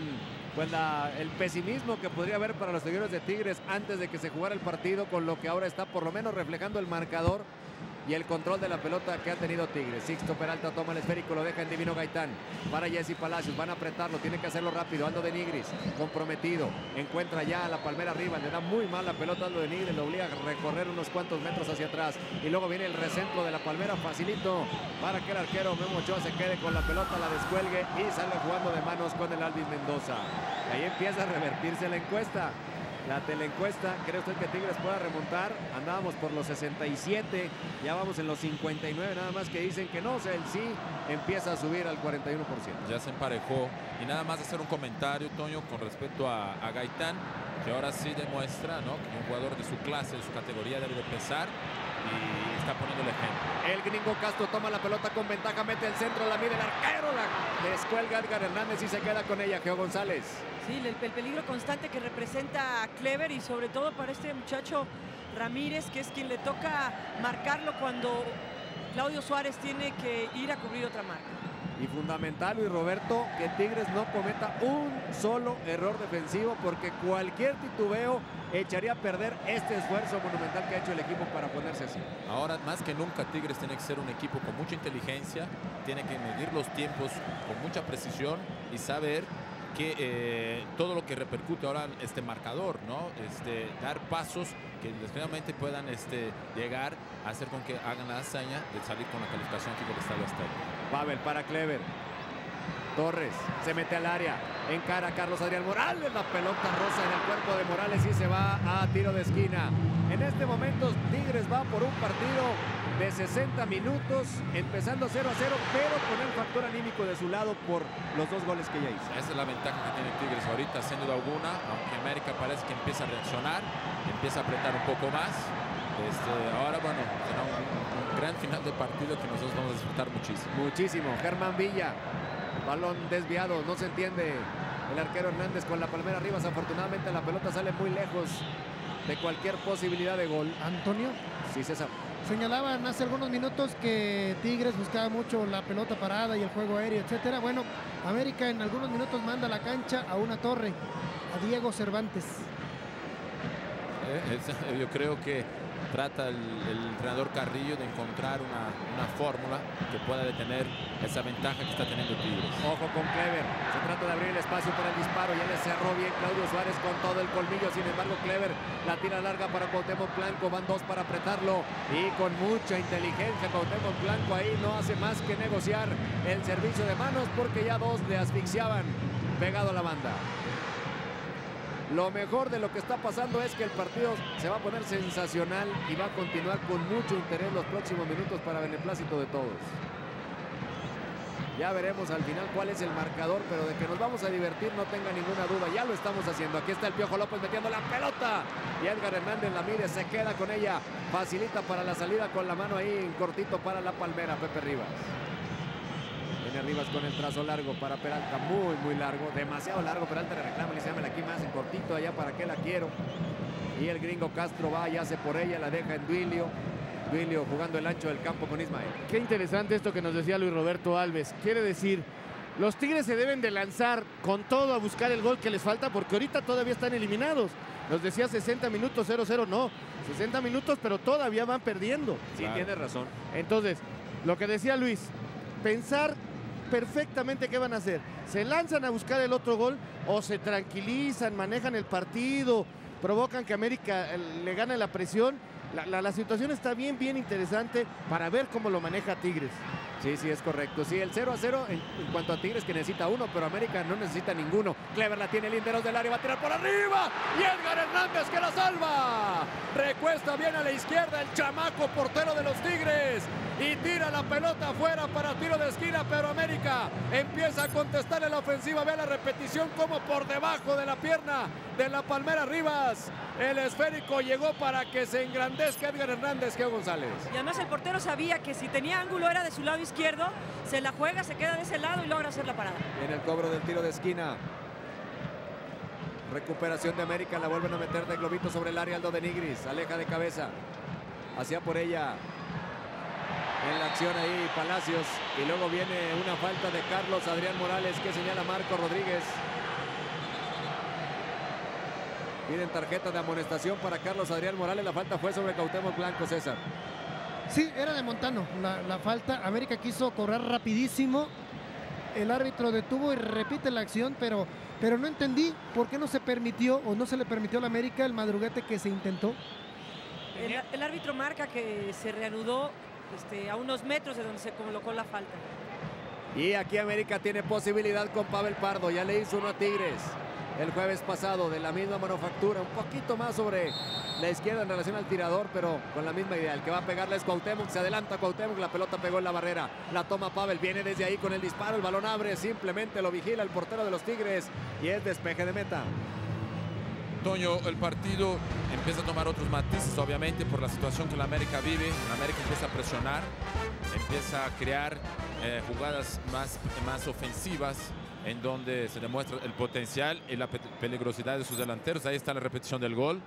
D: el pesimismo que podría haber para los seguidores de Tigres antes de que se jugara el partido, con lo que ahora está por lo menos reflejando el marcador y el control de la pelota que ha tenido Tigres. Sixto Peralta toma el esférico, lo deja en Divino Gaitán. Para Jesse Palacios, van a apretarlo, tiene que hacerlo rápido. Aldo de Nigris, comprometido, encuentra ya a la palmera arriba, le da muy mal la pelota a Aldo de Nigris, lo obliga a recorrer unos cuantos metros hacia atrás. Y luego viene el recentro de la palmera, facilito para que el arquero Memo Ochoa se quede con la pelota, la descuelgue y sale jugando de manos con el Alvin Mendoza. Y ahí empieza a revertirse la encuesta. La teleencuesta, ¿cree usted que Tigres pueda remontar? Andábamos por los 67, ya vamos en los 59, nada más que dicen que no, o sea, el sí empieza a subir al 41%.
B: Ya se emparejó. Y nada más hacer un comentario, Toño, con respecto a Gaitán, que ahora sí demuestra, ¿no?, que un jugador de su clase, de su categoría debe de pesar y está poniendo el ejemplo.
D: El gringo Castro toma la pelota con ventaja, mete el centro, la mide el arquero, la descuelga Edgar Hernández y se queda con ella Geo González.
H: Sí, el peligro constante que representa a Clever y sobre todo para este muchacho Ramírez, que es quien le toca marcarlo cuando Claudio Suárez tiene que ir a cubrir otra marca.
D: Y fundamental, Luis Roberto, que Tigres no cometa un solo error defensivo, porque cualquier titubeo echaría a perder este esfuerzo monumental que ha hecho el equipo para ponerse así.
B: Ahora más que nunca Tigres tiene que ser un equipo con mucha inteligencia, tiene que medir los tiempos con mucha precisión y saber que todo lo que repercute ahora este marcador, ¿no? Dar pasos que definitivamente puedan llegar a hacer con que hagan la hazaña de salir con la calificación aquí del Estadio Azteca.
D: Pavel para Clever. Torres se mete al área, encara a Carlos Adrián Morales, la pelota rosa en el cuerpo de Morales y se va a tiro de esquina. En este momento Tigres va por un partido de 60 minutos, empezando 0-0, pero con el factor anímico de su lado por los 2 goles que ya hizo.
B: Esa es la ventaja que tiene Tigres ahorita, sin duda alguna, aunque América parece que empieza a reaccionar, empieza a apretar un poco más. Ahora, bueno, será un gran final de partido que nosotros vamos a disfrutar muchísimo.
D: Muchísimo. Germán Villa, balón desviado, no se entiende el arquero Hernández con la palmera arriba. Desafortunadamente la pelota sale muy lejos de cualquier posibilidad de gol.
C: Antonio.
D: Sí, César.
C: Señalaban hace algunos minutos que Tigres buscaba mucho la pelota parada y el juego aéreo, etcétera. Bueno, América en algunos minutos manda a la cancha a una torre, a Diego Cervantes.
B: Yo creo que trata el entrenador Carrillo de encontrar una fórmula que pueda detener esa ventaja que está teniendo Tigres.
D: Ojo con Clever, se trata de abrir el espacio para el disparo, ya le cerró bien Claudio Suárez con todo el colmillo, sin embargo Clever la tira larga para Cuauhtémoc Blanco, van 2 para apretarlo y con mucha inteligencia Cuauhtémoc Blanco ahí no hace más que negociar el servicio de manos porque ya 2 le asfixiaban pegado a la banda. Lo mejor de lo que está pasando es que el partido se va a poner sensacional y va a continuar con mucho interés los próximos minutos para beneplácito de todos. Ya veremos al final cuál es el marcador, pero de que nos vamos a divertir no tenga ninguna duda. Ya lo estamos haciendo. Aquí está el Piojo López metiendo la pelota. Y Edgar Hernández la mide, se queda con ella. Facilita para la salida con la mano ahí en cortito para la palmera, Pepe Rivas. Viene Rivas con el trazo largo para Peralta, muy largo, demasiado largo. Peralta le reclama, le dice, dámela aquí más en cortito, allá para qué la quiero. Y el gringo Castro va y hace por ella, la deja en Duilio. Duilio jugando el ancho del campo con Ismael.
A: Qué interesante esto que nos decía Luis Roberto Alves. Quiere decir, los Tigres se deben de lanzar con todo a buscar el gol que les falta, porque ahorita todavía están eliminados. Nos decía 60 minutos, 0-0, no. 60 minutos, pero todavía van perdiendo.
D: Sí, claro. Tiene razón.
A: Entonces, lo que decía Luis, pensar perfectamente qué van a hacer. Se lanzan a buscar el otro gol o se tranquilizan, manejan el partido, provocan que América le gane la presión. La situación está bien interesante para ver cómo lo maneja Tigres.
D: Sí, es correcto. Sí, el 0-0 en cuanto a Tigres, que necesita uno, pero América no necesita ninguno. Clever la tiene, Linderos del área, va a tirar por arriba. Y Edgar Hernández que la salva. Recuesta bien a la izquierda el chamaco portero de los Tigres. Y tira la pelota afuera para tiro de esquina, pero América empieza a contestar en la ofensiva. Ve la repetición como por debajo de la pierna de la Palmera Rivas. El esférico llegó para que se engrandezca Edgar Hernández, Geo González.
H: Y además el portero sabía que si tenía ángulo era de su lado izquierdo, se la juega, se queda de ese lado y logra hacer la parada.
D: En el cobro del tiro de esquina. Recuperación de América, la vuelven a meter de globito sobre el área. Aldo de Nigris, aleja de cabeza. Hacia por ella. En la acción ahí Palacios. Y luego viene una falta de Carlos Adrián Morales que señala Marco Rodríguez. Piden tarjeta de amonestación para Carlos Adrián Morales. La falta fue sobre Cuauhtémoc Blanco, César.
C: Sí, era de Montano la falta. América quiso correr rapidísimo. El árbitro detuvo y repite la acción, pero no entendí por qué no se permitió o no se le permitió a la América el madruguete que se intentó.
H: El árbitro marca que se reanudó a unos metros de donde se colocó la falta.
D: Y aquí América tiene posibilidad con Pavel Pardo. Ya le hizo uno a Tigres el jueves pasado, de la misma manufactura, un poquito más sobre la izquierda en relación al tirador, pero con la misma idea. El que va a pegarle es Cuauhtémoc, se adelanta Cuauhtémoc, la pelota pegó en la barrera, la toma Pavel, viene desde ahí con el disparo, el balón abre, simplemente lo vigila el portero de los Tigres y es despeje de meta.
B: Toño, el partido empieza a tomar otros matices, obviamente, por la situación que la América vive. La América empieza a presionar, empieza a crear jugadas más ofensivas, en donde se demuestra el potencial y la peligrosidad de sus delanteros. Ahí está la repetición del gol.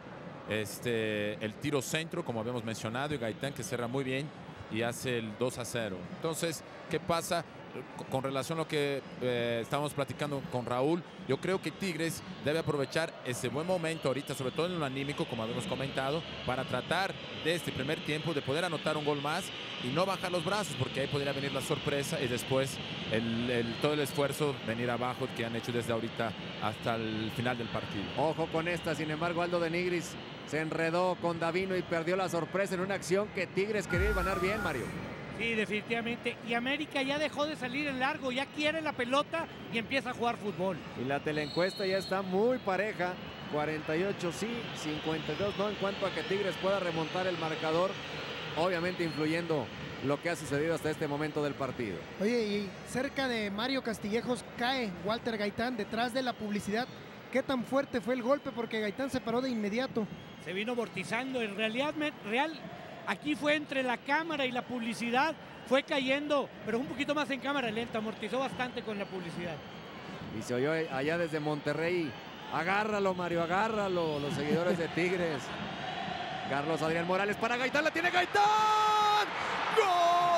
B: El tiro centro, como habíamos mencionado, y Gaitán que cierra muy bien y hace el 2-0. Entonces, ¿qué pasa? Con relación a lo que estábamos platicando con Raúl, yo creo que Tigres debe aprovechar ese buen momento ahorita, sobre todo en lo anímico, como habíamos comentado, para tratar de este primer tiempo de poder anotar un gol más y no bajar los brazos, porque ahí podría venir la sorpresa y después todo el esfuerzo venir abajo que han hecho desde ahorita hasta el final del partido.
D: Ojo con esta, sin embargo, Aldo de Nigris se enredó con Davino y perdió la sorpresa en una acción que Tigres quería ganar bien, Mario.
E: Sí, definitivamente. Y América ya dejó de salir en largo, ya quiere la pelota y empieza a jugar fútbol.
D: Y la teleencuesta ya está muy pareja. 48 sí, 52 no, en cuanto a que Tigres pueda remontar el marcador. Obviamente influyendo lo que ha sucedido hasta este momento del partido.
C: Oye, y cerca de Mario Castillejos cae Walter Gaitán detrás de la publicidad. ¿Qué tan fuerte fue el golpe? Porque Gaitán se paró de inmediato.
E: Se vino amortizando. En realidad, aquí fue entre la cámara y la publicidad, fue cayendo, pero un poquito más en cámara lenta, amortizó bastante con la publicidad.
D: Y se oyó allá desde Monterrey, agárralo Mario, agárralo, los seguidores de Tigres. Carlos Adrián Morales para Gaitán, la tiene Gaitán. ¡Gol!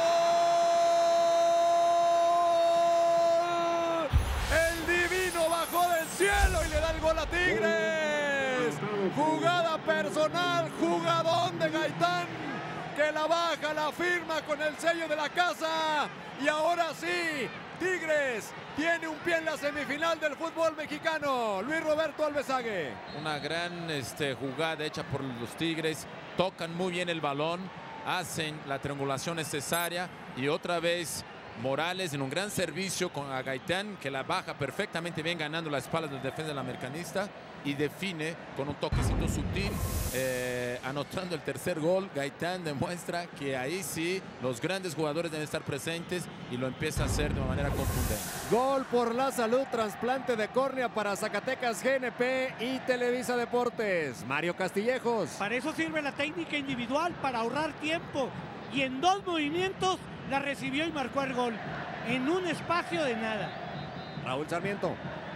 D: El divino bajó del cielo y le da el gol a Tigres. Jugada personal, jugadón de Gaitán, que la baja, la firma con el sello de la casa. Y ahora sí, Tigres tiene un pie en la semifinal del fútbol mexicano. Luis Roberto Alvesague.
B: Una gran jugada hecha por los Tigres. Tocan muy bien el balón, hacen la triangulación necesaria y otra vez Morales en un gran servicio con a Gaitán, que la baja perfectamente bien, ganando la espalda del defensa del americanista y define con un toquecito sutil, anotando el tercer gol. Gaitán demuestra que ahí sí los grandes jugadores deben estar presentes y lo empieza a hacer de una manera contundente.
D: Gol por la salud, trasplante de córnea para Zacatecas GNP y Televisa Deportes. Mario Castillejos.
E: Para eso sirve la técnica individual, para ahorrar tiempo, y en 2 movimientos la recibió y marcó el gol en un espacio de nada.
D: Raúl Sarmiento.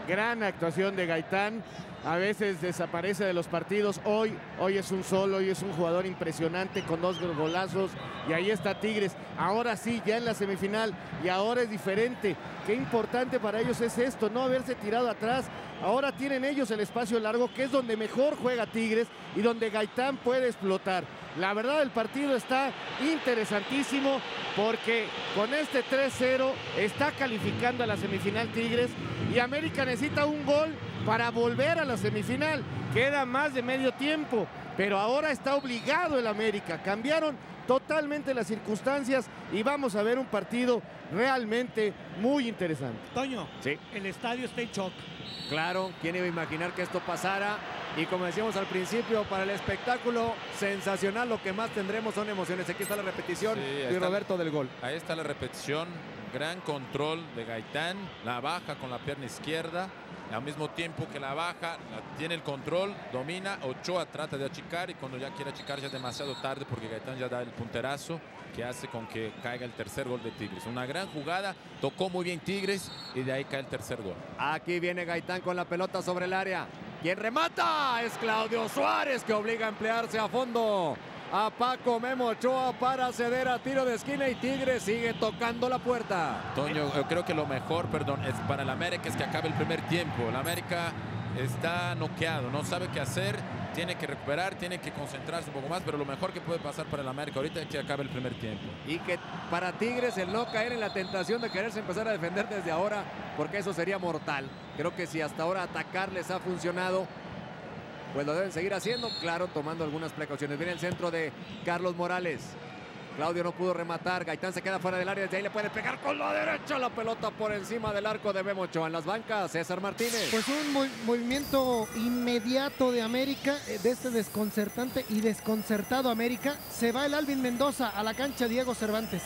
A: Gran actuación de Gaitán. A veces desaparece de los partidos. Hoy es un solo, hoy es un jugador impresionante con 2 golazos. Y ahí está Tigres. Ahora sí, ya en la semifinal. Y ahora es diferente. Qué importante para ellos es esto, no haberse tirado atrás. Ahora tienen ellos el espacio largo, que es donde mejor juega Tigres y donde Gaitán puede explotar. La verdad, el partido está interesantísimo porque con este 3-0 está calificando a la semifinal Tigres y América necesita un gol para volver a la semifinal. Queda más de medio tiempo, pero ahora está obligado el América. Cambiaron totalmente las circunstancias y vamos a ver un partido realmente muy interesante.
E: Toño,
D: sí,
E: el estadio está en shock.
D: Claro, ¿quién iba a imaginar que esto pasara? Y como decíamos al principio, para el espectáculo sensacional, lo que más tendremos son emociones. Aquí está la repetición de Roberto del gol.
B: Ahí está la repetición, gran control de Gaitán, la baja con la pierna izquierda, al mismo tiempo que la baja, tiene el control, domina, Ochoa trata de achicar y cuando ya quiere achicar ya es demasiado tarde porque Gaitán ya da el punterazo que hace con que caiga el tercer gol de Tigres. Una gran jugada, tocó muy bien Tigres y de ahí cae el tercer gol.
D: Aquí viene Gaitán con la pelota sobre el área. ¿Quién remata? Es Claudio Suárez que obliga a emplearse a fondo a Paco Memo Ochoa para ceder a tiro de esquina y Tigres sigue tocando la puerta.
B: Toño, yo creo que lo mejor, es para el América es que acabe el primer tiempo. El América está noqueado, no sabe qué hacer, tiene que recuperar, tiene que concentrarse un poco más, pero lo mejor que puede pasar para el América ahorita es que acabe el primer tiempo.
D: Y que para Tigres el no caer en la tentación de quererse empezar a defender desde ahora, porque eso sería mortal. Creo que si hasta ahora atacar les ha funcionado, pues lo deben seguir haciendo, claro, tomando algunas precauciones. Viene el centro de Carlos Morales. Claudio no pudo rematar, Gaitán se queda fuera del área, desde ahí le puede pegar con la derecha la pelota por encima del arco de Memo Ochoa. En las bancas, César Martínez.
C: Pues un movimiento inmediato de América, de este desconcertante y desconcertado América. Se va el Alvin Mendoza a la cancha Diego Cervantes.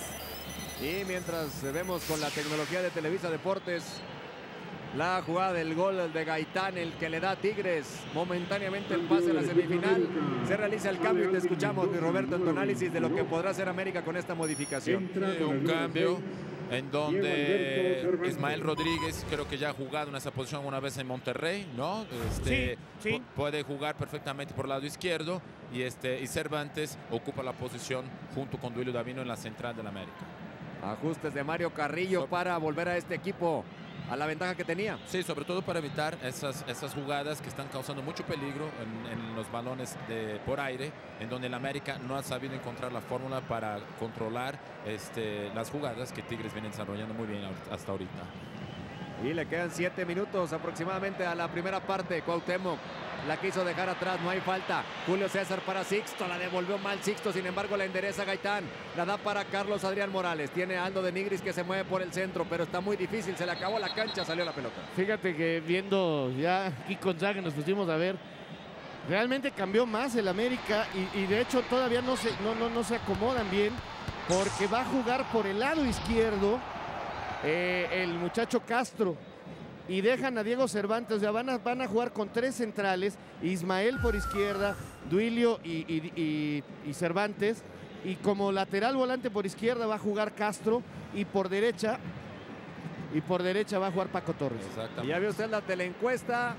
D: Y mientras vemos con la tecnología de Televisa Deportes la jugada del gol de Gaitán, el que le da a Tigres momentáneamente el pase a la semifinal, se realiza el cambio y te escuchamos, mi Roberto, en tu análisis de lo que podrá hacer América con esta modificación.
B: Un cambio en donde Ismael Rodríguez creo que ya ha jugado en esa posición una vez en Monterrey, ¿no?
E: Sí.
B: Puede jugar perfectamente por el lado izquierdo y Cervantes ocupa la posición junto con Duilio Davino en la central del América. Ajustes de Mario Carrillo para volver a este equipo a la ventaja que tenía. Sí, sobre todo para evitar esas jugadas que están causando mucho peligro en los balones por aire, en donde el América no ha sabido encontrar la fórmula para controlar las jugadas que Tigres viene desarrollando muy bien hasta ahorita.
D: Y le quedan 7 minutos aproximadamente a la primera parte. Cuauhtémoc la quiso dejar atrás, no hay falta. Julio César para Sixto, la devolvió mal Sixto, sin embargo la endereza Gaitán. La da para Carlos Adrián Morales. Tiene a Aldo de Nigris que se mueve por el centro, pero está muy difícil, se le acabó la cancha, salió la pelota.
A: Fíjate que viendo ya aquí con Zach nos pusimos a ver, realmente cambió más el América y de hecho todavía no se acomodan bien porque va a jugar por el lado izquierdo el muchacho Castro y dejan a Diego Cervantes. O sea, van a jugar con 3 centrales, Ismael por izquierda, Duilio y Cervantes, y como lateral volante por izquierda va a jugar Castro y por derecha va a jugar Paco Torres.
D: Y ya vio usted la teleencuesta,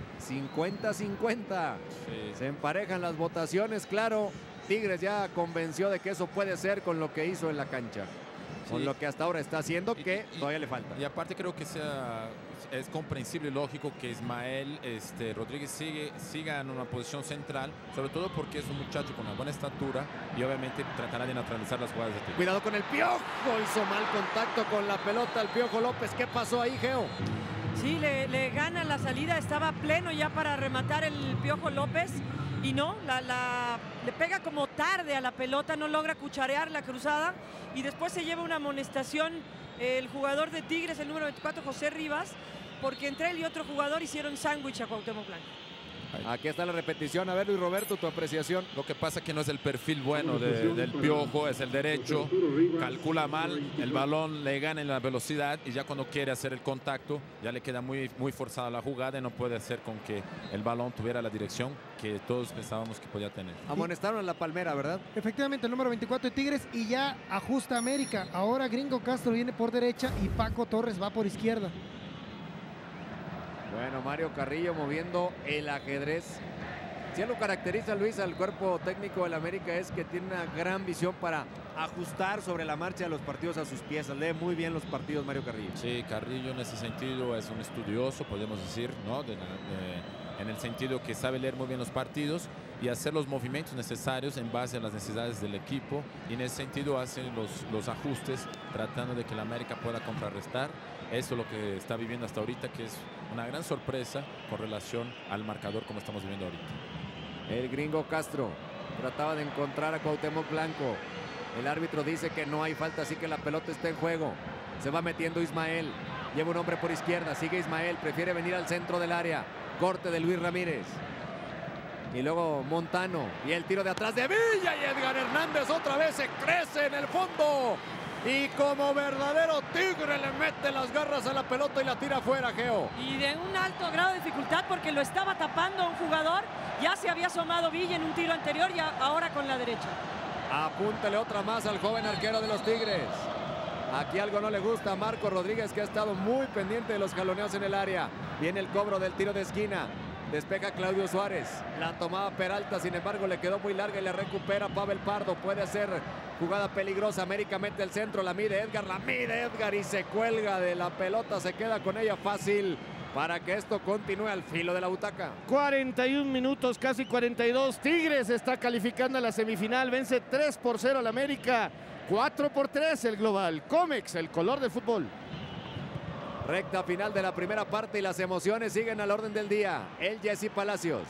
D: 50-50.
B: Sí.
D: Se emparejan las votaciones, claro. Tigres ya convenció de que eso puede ser con lo que hizo en la cancha. Con lo que hasta ahora está haciendo, que todavía le falta.
B: Y aparte creo que es comprensible y lógico que Ismael Rodríguez siga en una posición central, sobre todo porque es un muchacho con una buena estatura y obviamente tratará de neutralizar las jugadas de Tigres.
D: Cuidado con el Piojo, hizo mal contacto con la pelota el Piojo López. ¿Qué pasó ahí, Geo?
H: Sí, le gana la salida, estaba pleno ya para rematar el Piojo López y no, le pega como tarde a la pelota, no logra cucharear la cruzada y después se lleva una amonestación el jugador de Tigres, el número 24, José Rivas, porque entre él y otro jugador hicieron sándwich a Cuauhtémoc Blanco.
D: Aquí está la repetición. A ver, Luis Roberto, tu apreciación.
B: Lo que pasa es que no es el perfil bueno del Piojo, es el derecho. Calcula mal, el balón le gana en la velocidad y ya cuando quiere hacer el contacto ya le queda muy forzada la jugada y no puede hacer con que el balón tuviera la dirección que todos pensábamos que podía tener.
D: Amonestaron a la Palmera, ¿verdad?
C: Efectivamente, el número 24 de Tigres y ya ajusta América. Ahora Gringo Castro viene por derecha y Paco Torres va por izquierda.
D: Bueno, Mario Carrillo moviendo el ajedrez. Si algo caracteriza, Luis, al cuerpo técnico del América es que tiene una gran visión para ajustar sobre la marcha de los partidos a sus piezas. Lee muy bien los partidos Mario Carrillo.
B: Sí, Carrillo en ese sentido es un estudioso, podemos decir, ¿no? En el sentido que sabe leer muy bien los partidos y hacer los movimientos necesarios en base a las necesidades del equipo, y en ese sentido hace los ajustes tratando de que el América pueda contrarrestar. Eso es lo que está viviendo hasta ahorita, que es una gran sorpresa con relación al marcador como estamos viviendo ahorita.
D: El gringo Castro trataba de encontrar a Cuauhtémoc Blanco. El árbitro dice que no hay falta, así que la pelota está en juego. Se va metiendo Ismael. Lleva un hombre por izquierda. Sigue Ismael. Prefiere venir al centro del área. Corte de Luis Ramírez. Y luego Montano. Y el tiro de atrás de Villa. Y Edgar Hernández otra vez se crece en el fondo. Y como verdadero tigre le mete las garras a la pelota y la tira afuera, Geo.
H: Y de un alto grado de dificultad porque lo estaba tapando un jugador. Ya se había asomado Villa en un tiro anterior y ahora con la derecha.
D: Apúntale otra más al joven arquero de los Tigres. Aquí algo no le gusta a Marco Rodríguez, que ha estado muy pendiente de los jaloneos en el área. Viene el cobro del tiro de esquina. Despeja Claudio Suárez. La tomaba Peralta, sin embargo le quedó muy larga y le recupera Pavel Pardo. Puede ser jugada peligrosa. América mete el centro, la mide Edgar y se cuelga de la pelota. Se queda con ella fácil para que esto continúe al filo de la butaca.
A: 41 minutos, casi 42. Tigres está calificando a la semifinal. Vence 3-0 al América. 4-3 el global. Comex, el color del fútbol.
D: Recta final de la primera parte y las emociones siguen al orden del día. El Jesse Palacios,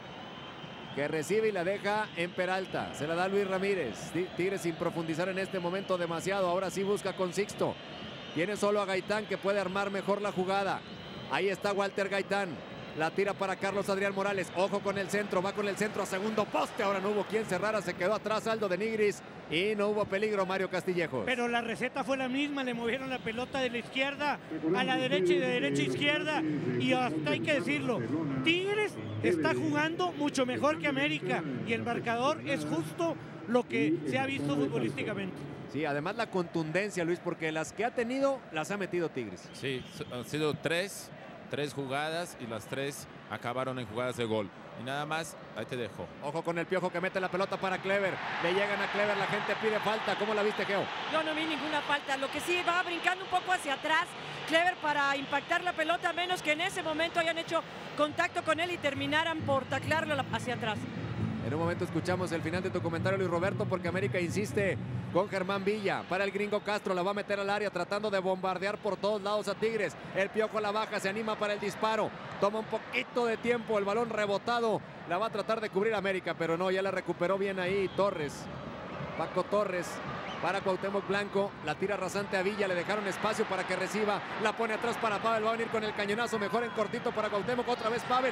D: que recibe y la deja en Peralta. Se la da Luis Ramírez. Tigres sin profundizar en este momento demasiado. Ahora sí busca con Sixto. Tiene solo a Gaitán, que puede armar mejor la jugada. Ahí está Walter Gaitán. La tira para Carlos Adrián Morales. Ojo con el centro. Va con el centro a segundo poste. Ahora no hubo quien cerrara. Se quedó atrás Aldo de Nigris. Y no hubo peligro, Mario Castillejos.
E: Pero la receta fue la misma. Le movieron la pelota de la izquierda a la derecha y de derecha a izquierda. Y hasta hay que decirlo. Tigres está jugando mucho mejor que América. Y el marcador es justo lo que se ha visto futbolísticamente.
D: Sí, además la contundencia, Luis, porque las que ha tenido las ha metido Tigres.
B: Sí, han sido tres jugadas y las tres acabaron en jugadas de gol. Y nada más, ahí te dejo.
D: Ojo con el Piojo, que mete la pelota para Clever. Le llegan a Clever, la gente pide falta. ¿Cómo la viste, Geo?
H: Yo no vi ninguna falta. Lo que sí, va brincando un poco hacia atrás Clever para impactar la pelota, menos que en ese momento hayan hecho contacto con él y terminaran por taclarlo hacia atrás.
D: En un momento escuchamos el final de tu comentario, Luis Roberto, porque América insiste con Germán Villa. Para el gringo Castro, la va a meter al área tratando de bombardear por todos lados a Tigres. El Piojo la baja, se anima para el disparo. Toma un poquito de tiempo, el balón rebotado. La va a tratar de cubrir América, pero no, ya la recuperó bien ahí Torres. Paco Torres para Cuauhtémoc Blanco. La tira rasante a Villa, le dejaron espacio para que reciba. La pone atrás para Pavel, va a venir con el cañonazo. Mejor en cortito para Cuauhtémoc. Otra vez Pavel,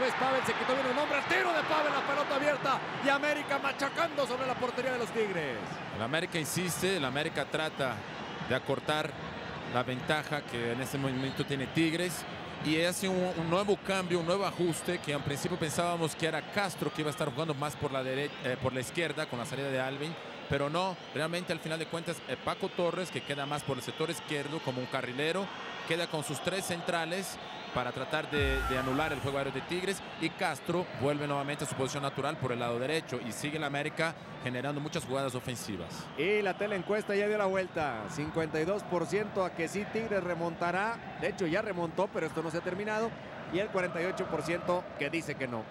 D: se quitó bien un hombre. Tiro de Pavel, la pelota abierta. Y América machacando sobre la portería de los Tigres.
B: El América insiste, el América trata de acortar la ventaja que en este momento tiene Tigres. Y hace un nuevo cambio, un nuevo ajuste, que en principio pensábamos que era Castro que iba a estar jugando más por la izquierda con la salida de Alvin, pero no, realmente al final de cuentas Paco Torres, que queda más por el sector izquierdo como un carrilero, queda con sus tres centrales para tratar de anular el juego aéreo de Tigres, y Castro vuelve nuevamente a su posición natural por el lado derecho y sigue el América generando muchas jugadas ofensivas.
D: Y la teleencuesta ya dio la vuelta, 52% a que sí Tigres remontará, de hecho ya remontó, pero esto no se ha terminado, y el 48% que dice que no.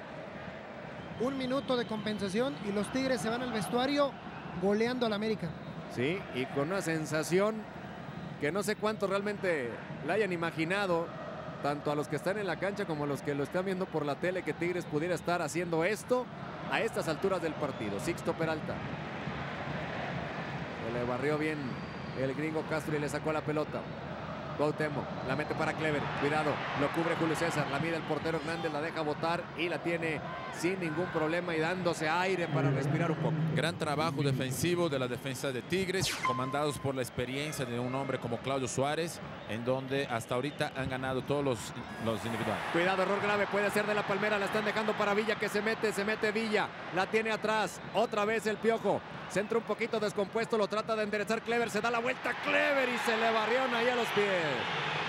C: 1 minuto de compensación y los Tigres se van al vestuario goleando al América.
D: Sí, y con una sensación que no sé cuántos realmente la hayan imaginado, tanto a los que están en la cancha como a los que lo están viendo por la tele, que Tigres pudiera estar haciendo esto a estas alturas del partido. Sixto Peralta. Se le barrió bien el gringo Castro y le sacó la pelota. Cuauhtémoc, la mete para Clever, cuidado, lo cubre Julio César, la mira el portero Hernández, la deja botar y la tiene sin ningún problema y dándose aire para respirar un poco.
B: Gran trabajo defensivo de la defensa de Tigres, comandados por la experiencia de un hombre como Claudio Suárez, en donde hasta ahorita han ganado todos los individuales.
D: Cuidado, error grave, puede ser de la Palmera, la están dejando para Villa, que se mete Villa, la tiene atrás, otra vez el Piojo. Centro un poquito descompuesto, lo trata de enderezar Clever, se da la vuelta Clever y se le barrieron ahí a los pies.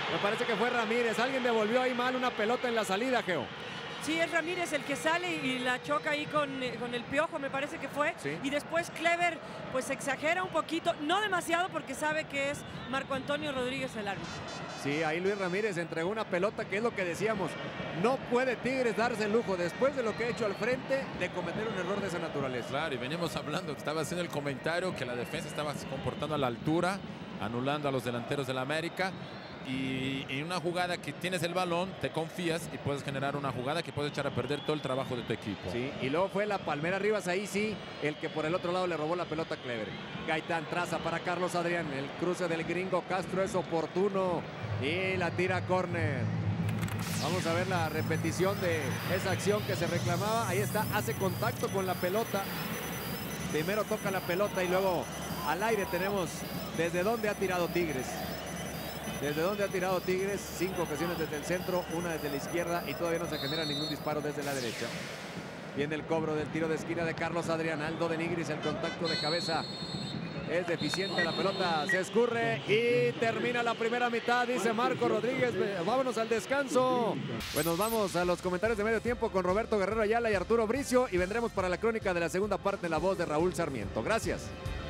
D: Me parece que fue Ramírez. Alguien devolvió ahí mal una pelota en la salida, Geo.
H: Sí, es Ramírez el que sale y la choca ahí con el Piojo, me parece que fue.
D: Sí.
H: Y después Clever pues exagera un poquito, no demasiado porque sabe que es Marco Antonio Rodríguez el árbitro.
D: Sí, ahí Luis Ramírez entregó una pelota que es lo que decíamos. No puede Tigres darse el lujo, después de lo que ha hecho al frente, de cometer un error de esa naturaleza.
B: Claro, y venimos hablando, estaba haciendo el comentario que la defensa estaba se comportando a la altura, anulando a los delanteros del América. Y en una jugada que tienes el balón, te confías y puedes generar una jugada que puede echar a perder todo el trabajo de tu equipo.
D: Sí, y luego fue la Palmera Rivas, ahí sí, el que por el otro lado le robó la pelota a Clever. Gaitán traza para Carlos Adrián, el cruce del gringo Castro es oportuno y la tira córner. Vamos a ver la repetición de esa acción que se reclamaba. Ahí está, hace contacto con la pelota. Primero toca la pelota y luego al aire tenemos desde dónde ha tirado Tigres. Desde donde ha tirado Tigres, 5 ocasiones desde el centro, una desde la izquierda y todavía no se genera ningún disparo desde la derecha. Viene el cobro del tiro de esquina de Carlos Adrián. Aldo de Nigris, el contacto de cabeza es deficiente, la pelota se escurre y termina la primera mitad, dice Marco Rodríguez. Vámonos al descanso. Pues nos vamos a los comentarios de medio tiempo con Roberto Guerrero Ayala y Arturo Bricio y vendremos para la crónica de la segunda parte en la voz de Raúl Sarmiento. Gracias.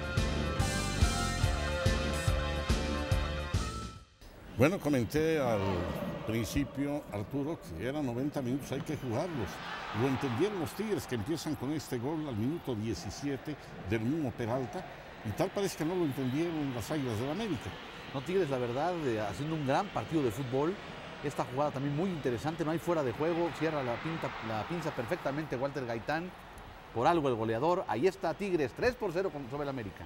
F: Bueno, comenté al principio, Arturo, que eran 90 minutos, hay que jugarlos. Lo entendieron los Tigres, que empiezan con este gol al minuto 17 del mismo Peralta, y tal parece que no lo entendieron las Águilas del América.
G: No, Tigres, la verdad, haciendo un gran partido de fútbol. Esta jugada también muy interesante, no hay fuera de juego, cierra la pinza perfectamente Walter Gaitán. Por algo el goleador, ahí está Tigres, 3-0 sobre el América.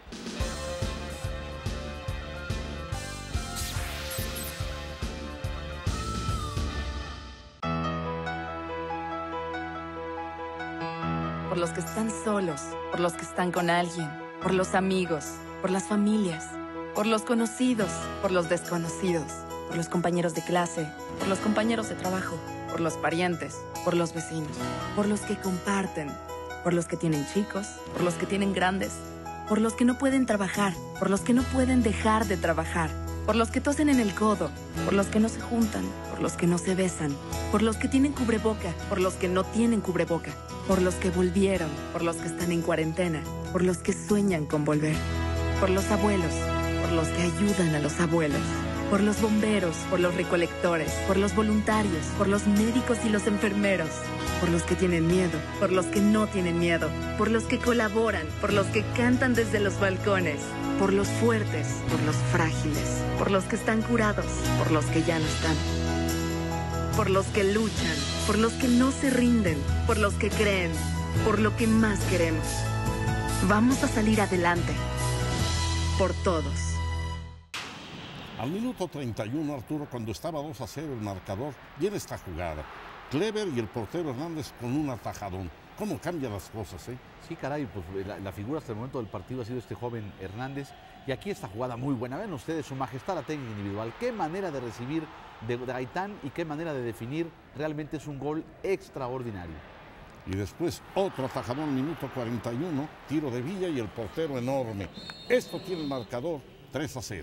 I: Por los que están solos, por los que están con alguien, por los amigos, por las familias, por los conocidos, por los desconocidos, por los compañeros de clase, por los compañeros de trabajo, por los parientes, por los vecinos, por los que comparten, por los que tienen chicos, por los que tienen grandes, por los que no pueden trabajar, por los que no pueden dejar de trabajar, por los que tosen en el codo, por los que no se juntan, por los que no se besan, por los que tienen cubreboca, por los que no tienen cubreboca, por los que volvieron, por los que están en cuarentena, por los que sueñan con volver, por los abuelos, por los que ayudan a los abuelos, por los bomberos, por los recolectores, por los voluntarios, por los médicos y los enfermeros, por los que tienen miedo, por los que no tienen miedo, por los que colaboran, por los que cantan desde los balcones, por los fuertes, por los frágiles, por los que están curados, por los que ya no están, por los que luchan, por los que no se rinden, por los que creen, por lo que más queremos. Vamos a salir adelante, por todos.
F: Al minuto 31, Arturo, cuando estaba 2-0 el marcador, viene esta jugada. Clever y el portero Hernández con un atajadón. ¿Cómo cambian las cosas, eh?
G: Sí, caray, pues la figura hasta el momento del partido ha sido este joven Hernández. Y aquí esta jugada muy buena. Ven ustedes su majestad la técnica individual. Qué manera de recibir de Gaitán y qué manera de definir. Realmente es un gol extraordinario.
F: Y después otro atajadón, minuto 41, tiro de Villa y el portero enorme. Esto tiene el marcador 3-0.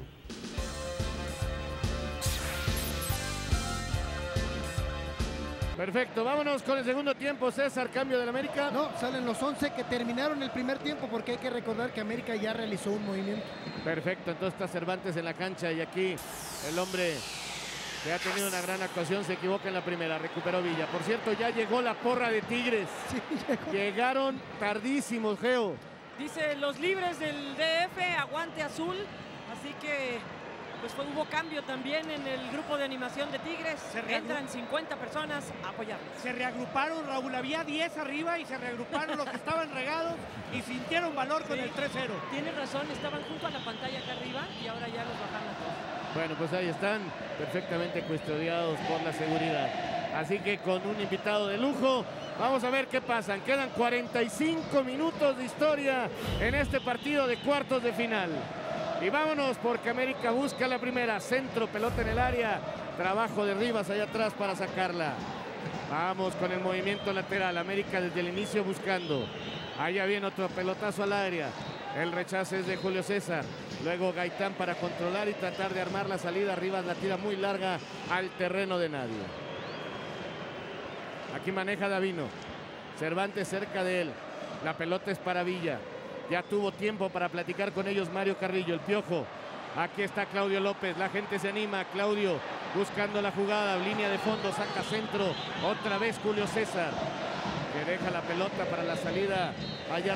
A: Perfecto, vámonos con el segundo tiempo, César, cambio del América.
C: No, salen los 11 que terminaron el primer tiempo porque hay que recordar que América ya realizó un movimiento.
A: Perfecto, entonces está Cervantes en la cancha y aquí el hombre que ha tenido una gran actuación se equivoca en la primera, recuperó Villa. Por cierto, ya llegó la porra de Tigres.
C: Sí, llegó.
A: Llegaron tardísimos, Geo.
H: Dice los libres del DF, aguante azul, así que pues hubo cambio también en el grupo de animación de Tigres. Entran 50 personas a apoyarlos.
E: Se reagruparon, Raúl, había 10 arriba y se reagruparon los que estaban regados y sintieron valor con el 3-0.
H: Tienes razón, estaban junto a la pantalla acá arriba y ahora ya los bajaron a todos.
A: Bueno, pues ahí están, perfectamente custodiados por la seguridad. Así que con un invitado de lujo, vamos a ver qué pasan. Quedan 45 minutos de historia en este partido de cuartos de final. Y vámonos porque América busca la primera. Centro, pelota en el área. Trabajo de Rivas allá atrás para sacarla. Vamos con el movimiento lateral. América desde el inicio buscando. Allá viene otro pelotazo al área. El rechace es de Julio César. Luego Gaitán para controlar y tratar de armar la salida. Rivas la tira muy larga al terreno de nadie. Aquí maneja Davino. Cervantes cerca de él. La pelota es para Villa. Ya tuvo tiempo para platicar con ellos Mario Carrillo, el Piojo. Aquí está Claudio López. La gente se anima. Claudio buscando la jugada. Línea de fondo. Saca centro. Otra vez Julio César, que deja la pelota para la salida allá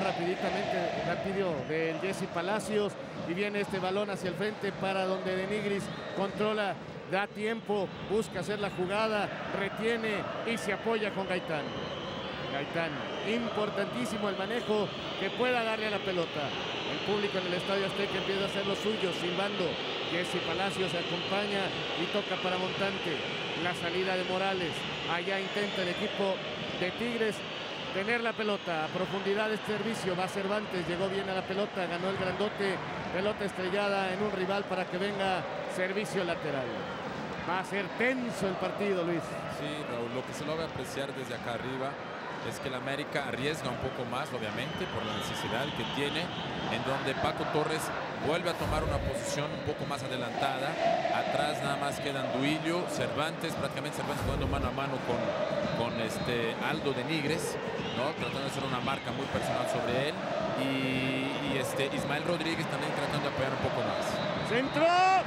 A: rápido del Jesse Palacios, y viene este balón hacia el frente para donde Denigris controla, da tiempo, busca hacer la jugada, retiene y se apoya con Gaitán. Gaitán, importantísimo el manejo, que pueda darle a la pelota. El público en el Estadio Azteca empieza a hacer lo suyo, silbando. Jesse Palacios se acompaña y toca para Montante. La salida de Morales, allá intenta el equipo de Tigres tener la pelota a profundidad de este servicio. Va Cervantes, llegó bien a la pelota, ganó el grandote, pelota estrellada en un rival para que venga servicio lateral. Va a ser tenso el partido, Luis.
B: Sí, Raúl, lo que se logra apreciar desde acá arriba es que el América arriesga un poco más, obviamente, por la necesidad que tiene, en donde Paco Torres vuelve a tomar una posición un poco más adelantada. Atrás nada más quedan Duilio, Cervantes, prácticamente Cervantes jugando mano a mano con Aldo Denigres, ¿no? Tratando de hacer una marca muy personal sobre él. Y Ismael Rodríguez también tratando de apoyar un poco más.
A: ¡Centro!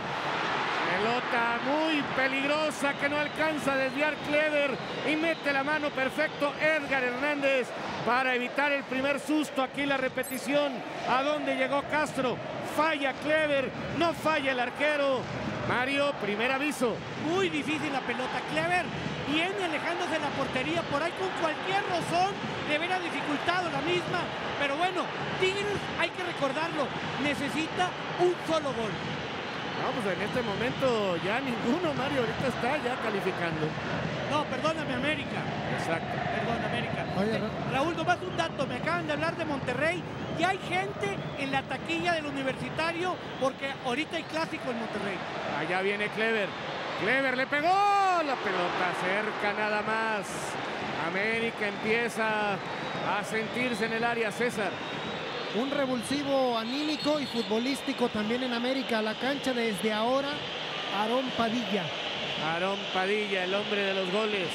A: Pelota muy peligrosa que no alcanza a desviar Clever y mete la mano perfecto Edgar Hernández para evitar el primer susto. Aquí la repetición a donde llegó Castro. Falla Clever, no falla el arquero. Mario, primer aviso.
E: Muy difícil la pelota. Clever viene alejándose de la portería. Por ahí con cualquier razón le hubiera dificultado la misma. Pero bueno, Tigres, hay que recordarlo, necesita un solo gol.
A: No, pues en este momento ya ninguno, Mario, ahorita está ya calificando.
E: No, perdóname, América.
A: Exacto.
E: Perdón, América.
C: Oye,
E: Raúl, nomás un dato, me acaban de hablar de Monterrey. Ya hay gente en la taquilla del Universitario porque ahorita hay clásico en Monterrey.
A: Allá viene Clever. Clever le pegó la pelota cerca nada más. América empieza a sentirse en el área. César.
C: un revulsivo anímico y futbolístico también en América. A la cancha desde ahora, Aarón Padilla.
A: Aarón Padilla, el hombre de los goles.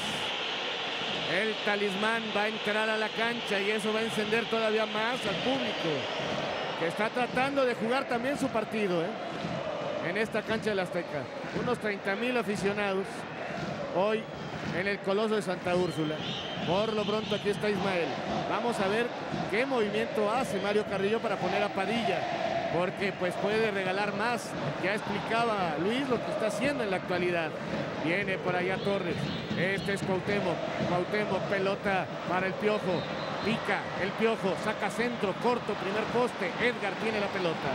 A: El talismán va a entrar a la cancha y eso va a encender todavía más al público, que está tratando de jugar también su partido, en esta cancha del Azteca. Unos 30,000 aficionados hoy en el Coloso de Santa Úrsula. Por lo pronto aquí está Ismael. Vamos a ver qué movimiento hace Mario Carrillo para poner a Padilla, porque pues puede regalar más. Ya explicaba Luis lo que está haciendo en la actualidad. Viene por allá Torres. Este es Cuauhtémoc. Cuauhtémoc, pelota para el Piojo. Pica el Piojo, saca centro, corto, primer poste. Edgar tiene la pelota.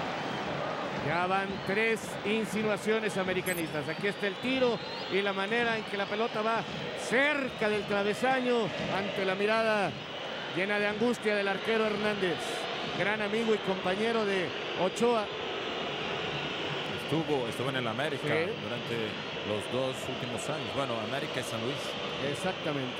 A: Ya van 3 insinuaciones americanistas. Aquí está el tiro y la manera en que la pelota va cerca del travesaño ante la mirada llena de angustia del arquero Hernández. Gran amigo y compañero de Ochoa.
B: Estuvo en el América, sí, durante los 2 últimos años. Bueno, América y San Luis.
A: Exactamente.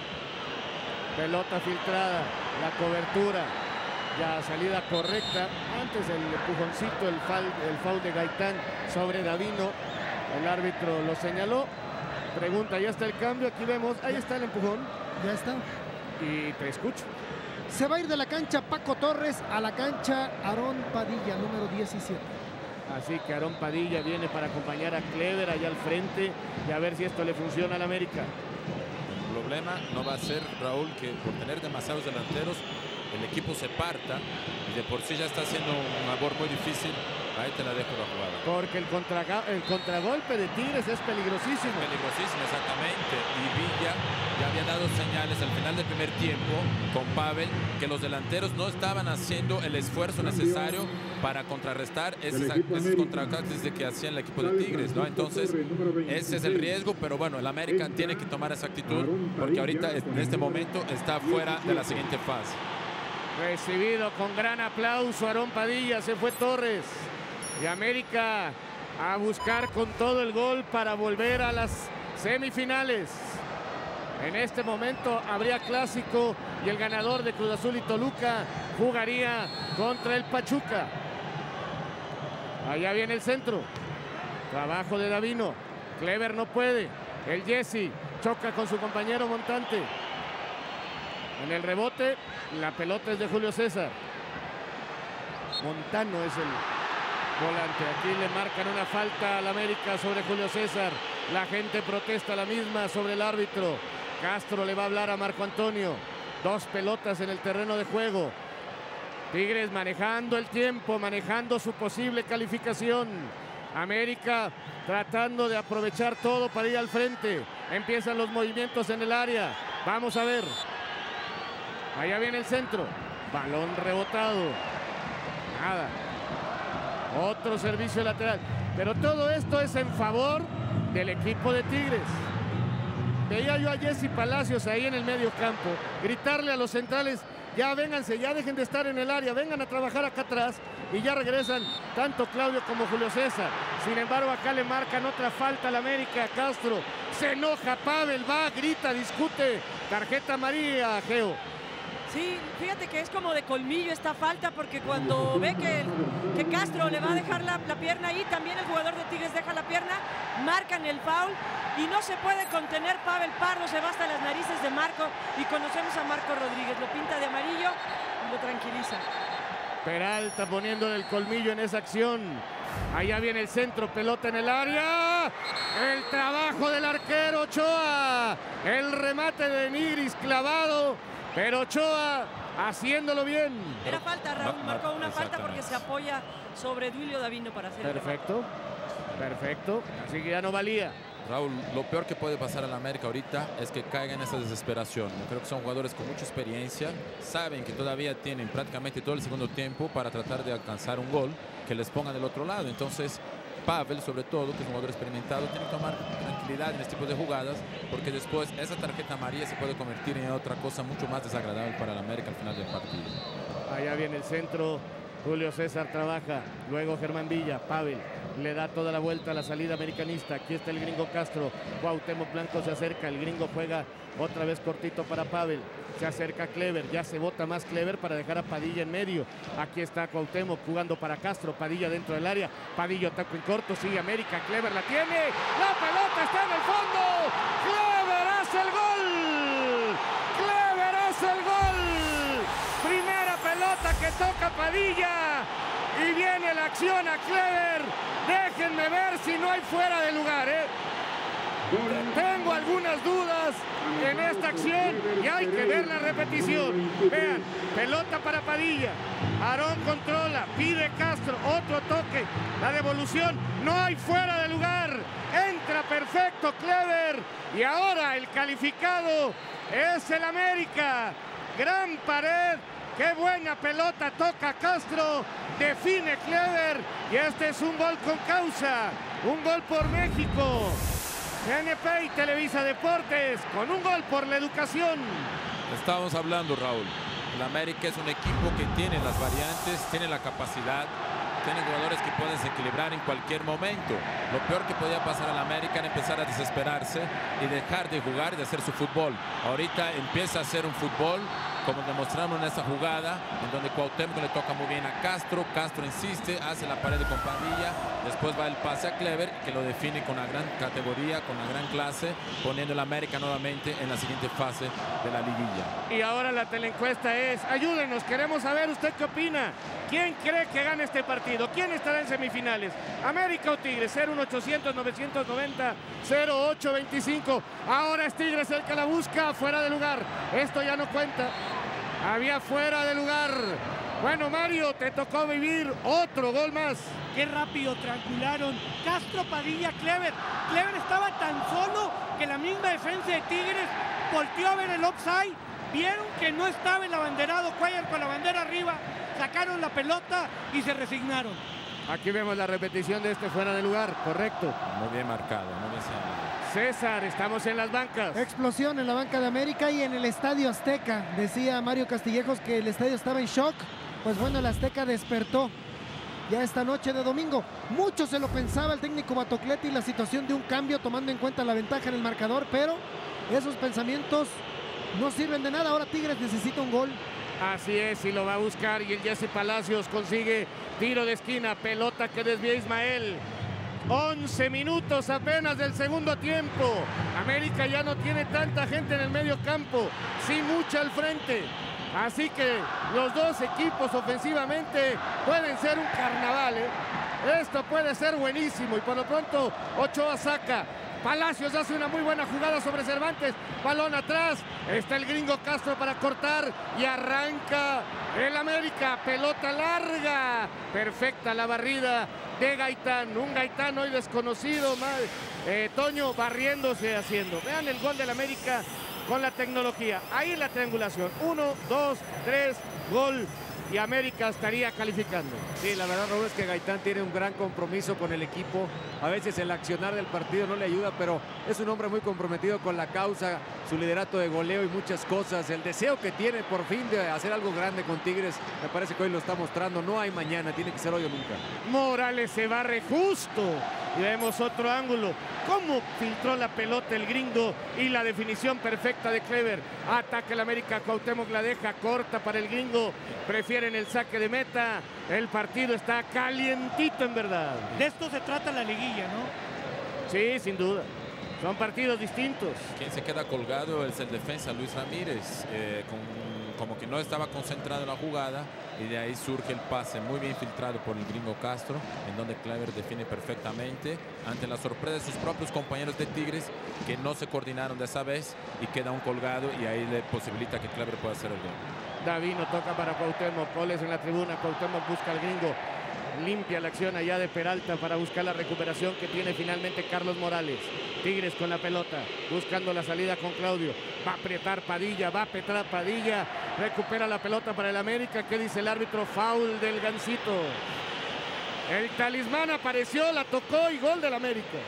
A: Pelota filtrada, la cobertura. Ya salida correcta. Antes el empujoncito, el foul de Gaitán sobre Davino. El árbitro lo señaló. Pregunta, ¿ya está el cambio? Aquí vemos, ahí está el empujón.
C: Ya está.
A: Y te escucho.
C: Se va a ir de la cancha Paco Torres a la cancha Aarón Padilla, número 17.
A: Así que Aarón Padilla viene para acompañar a Clever allá al frente y a ver si esto le funciona al América.
B: El problema no va a ser, Raúl, que por tener demasiados delanteros el equipo se parta y de por sí ya está haciendo una labor muy difícil. Ahí te la dejo la jugada.
A: Porque el contragolpe de Tigres es peligrosísimo.
B: Peligrosísimo, exactamente. Y Villa ya había dado señales al final del primer tiempo con Pavel que los delanteros no estaban haciendo el esfuerzo necesario para contrarrestar esos contraataques que hacía el equipo de Tigres, ¿no? Entonces, ese es el riesgo, pero bueno, el América tiene que tomar esa actitud porque ahorita, en este momento, está fuera de la siguiente fase.
A: Recibido con gran aplauso Aarón Padilla, se fue Torres. Y América a buscar con todo el gol para volver a las semifinales. En este momento habría clásico y el ganador de Cruz Azul y Toluca jugaría contra el Pachuca. Allá viene el centro. Trabajo de Davino. Clever no puede. El Jesse choca con su compañero Montante. En el rebote, la pelota es de Julio César. Montano es el volante. Aquí le marcan una falta al América sobre Julio César. La gente protesta la misma sobre el árbitro. Castro le va a hablar a Marco Antonio. 2 pelotas en el terreno de juego. Tigres manejando el tiempo, manejando su posible calificación. América tratando de aprovechar todo para ir al frente. Empiezan los movimientos en el área. Vamos a ver. Allá viene el centro. Balón rebotado. Nada. Otro servicio lateral. Pero todo esto es en favor del equipo de Tigres. Veía yo a Jesse Palacios ahí en el medio campo gritarle a los centrales: ya vénganse, ya dejen de estar en el área, vengan a trabajar acá atrás. Y ya regresan tanto Claudio como Julio César. Sin embargo, acá le marcan otra falta al América. Castro se enoja, Pavel va, grita, discute. Tarjeta amarilla, Geo.
H: Sí, fíjate que es como de colmillo esta falta, porque cuando ve que Castro le va a dejar la pierna ahí, también el jugador de Tigres deja la pierna, marcan el foul y no se puede contener Pavel Pardo, se va hasta las narices de Marco y conocemos a Marco Rodríguez, lo pinta de amarillo y lo tranquiliza.
A: Peralta poniéndole el colmillo en esa acción. Allá viene el centro, pelota en el área. El trabajo del arquero Ochoa. El remate de Nigris clavado. Pero Ochoa haciéndolo bien.
H: Era falta, Raúl, marcó una falta porque se apoya sobre Duilio Davino para hacer
A: perfecto, perfecto. Así que ya no valía.
B: Raúl, lo peor que puede pasar a la América ahorita es que caiga en esa desesperación. Yo creo que son jugadores con mucha experiencia, saben que todavía tienen prácticamente todo el segundo tiempo para tratar de alcanzar un gol que les ponga del otro lado. Entonces, Pavel, sobre todo, que es un jugador experimentado, tiene que tomar tranquilidad en este tipo de jugadas, porque después esa tarjeta amarilla se puede convertir en otra cosa mucho más desagradable para la América al final del partido.
A: Allá viene el centro. Julio César trabaja, luego Germán Villa, Pavel le da toda la vuelta a la salida americanista. Aquí está el gringo Castro, Cuauhtémoc Blanco se acerca, el gringo juega otra vez cortito para Pavel, se acerca Clever, ya se bota más Clever para dejar a Padilla en medio. Aquí está Cuauhtémoc jugando para Castro, Padilla dentro del área, Padilla ataco en corto, sigue América, Clever la tiene, la pelota está en el fondo, Clever hace el gol, Clever hace el gol, primera pelota que toca Padilla y viene la acción a Clever. Déjenme ver si no hay fuera de lugar, Tengo algunas dudas en esta acción y hay que ver la repetición. Vean, pelota para Padilla, Aarón controla, pide Castro, otro toque, la devolución, no hay fuera de lugar, entra perfecto Clever y ahora el calificado es el América. Gran pared, qué buena pelota, toca Castro, define Clever y este es un gol con causa, un gol por México. GNP y Televisa Deportes con un gol por la educación.
B: Estábamos hablando, Raúl, el América es un equipo que tiene las variantes, tiene la capacidad, tiene jugadores que pueden desequilibrar en cualquier momento. Lo peor que podía pasar al América era empezar a desesperarse y dejar de jugar y de hacer su fútbol. Ahorita empieza a hacer un fútbol como demostramos en esta jugada, en donde Cuauhtémoc le toca muy bien a Castro, Castro insiste, hace la pared con Padilla, después va el pase a Clever, que lo define con una gran categoría, con una gran clase, poniendo el América nuevamente en la siguiente fase de la liguilla.
A: Y ahora la teleencuesta es, ayúdenos, queremos saber usted qué opina. ¿Quién cree que gane este partido? ¿Quién estará en semifinales? ¿América o Tigres? 01800-990-0825. Ahora es Tigres el que la busca, fuera de lugar. Esto ya no cuenta. Había fuera de lugar. Bueno, Mario, te tocó vivir otro gol más.
E: Qué rápido triangularon Castro, Padilla, Clever. Clever estaba tan solo que la misma defensa de Tigres volteó a ver el offside. Vieron que no estaba el abanderado Cuellar con la bandera arriba. Sacaron la pelota y se resignaron.
A: Aquí vemos la repetición de este fuera de lugar, correcto.
B: Muy bien marcado, muy bien señalado.
A: César, estamos en las bancas.
C: Explosión en la banca de América y en el Estadio Azteca. Decía Mario Castillejos que el estadio estaba en shock. Pues bueno, el Azteca despertó ya esta noche de domingo. Mucho se lo pensaba el técnico Batocletti, la situación de un cambio tomando en cuenta la ventaja en el marcador, pero esos pensamientos no sirven de nada. Ahora Tigres necesita un gol
A: Así es, y lo va a buscar, y el Jesse Palacios consigue tiro de esquina, pelota que desvía Ismael. 11 minutos apenas del segundo tiempo. América ya no tiene tanta gente en el medio campo, sí mucha al frente. Así que los dos equipos ofensivamente pueden ser un carnaval, ¿eh? Esto puede ser buenísimo, y por lo pronto Ochoa saca. Palacios hace una muy buena jugada sobre Cervantes. Balón atrás. Está el gringo Castro para cortar. Y arranca el América. Pelota larga. Perfecta la barrida de Gaitán. Un Gaitán hoy desconocido. Toño barriéndose haciendo. Vean el gol del América con la tecnología. Ahí la triangulación. 1, 2, 3, gol. Y América estaría calificando.
D: Sí, la verdad, Raúl, es que Gaitán tiene un gran compromiso con el equipo. A veces el accionar del partido no le ayuda, pero es un hombre muy comprometido con la causa, su liderato de goleo y muchas cosas. El deseo que tiene por fin de hacer algo grande con Tigres, me parece que hoy lo está mostrando. No hay mañana, tiene que ser hoy o nunca.
A: Morales se barre justo. Y vemos otro ángulo. Cómo filtró la pelota el gringo y la definición perfecta de Clever. Ataca el América, Cuauhtémoc la deja corta para el gringo. Prefieren el saque de meta. El partido está calientito en verdad.
E: De esto se trata la liguilla, ¿no?
A: Sí, sin duda. Son partidos distintos.
B: Quien se queda colgado es el defensa Luis Ramírez, como que no estaba concentrado en la jugada, y de ahí surge el pase muy bien filtrado por el gringo Castro, en donde Clever define perfectamente ante la sorpresa de sus propios compañeros de Tigres, que no se coordinaron de esa vez, y queda un colgado, y ahí le posibilita que Clever pueda hacer el gol.
A: Davino toca para Cuauhtémoc, Poles en la tribuna, Cuauhtémoc busca al gringo, limpia la acción allá de Peralta para buscar la recuperación que tiene finalmente Carlos Morales. Tigres con la pelota, buscando la salida con Claudio, va a apretar Padilla, recupera la pelota para el América. ¿Qué dice el árbitro? Foul del Gansito. El talismán apareció, la tocó y gol del América.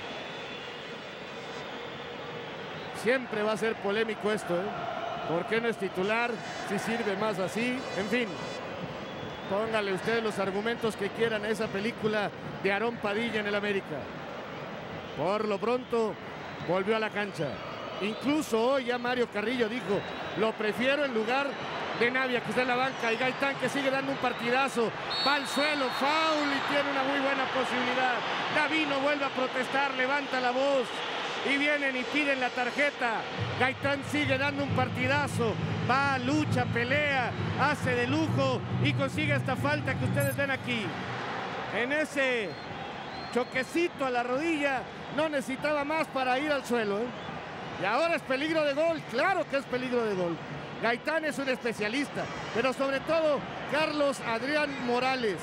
A: Siempre va a ser polémico esto, ¿eh? ¿Por qué no es titular? Si sirve más así, en fin. Póngale ustedes los argumentos que quieran a esa película de Aarón Padilla en el América. Por lo pronto, volvió a la cancha. Incluso hoy ya Mario Carrillo dijo, lo prefiero en lugar de Navia, que está en la banca. Y Gaitán, que sigue dando un partidazo. Va al suelo, foul, y tiene una muy buena posibilidad. Davino vuelve a protestar, levanta la voz. Y vienen y piden la tarjeta. Gaitán sigue dando un partidazo. Va, lucha, pelea, hace de lujo y consigue esta falta que ustedes ven aquí. En ese choquecito a la rodilla, no necesitaba más para ir al suelo, ¿eh? Y ahora es peligro de gol, claro que es peligro de gol. Gaitán es un especialista, pero sobre todo Carlos Adrián Morales.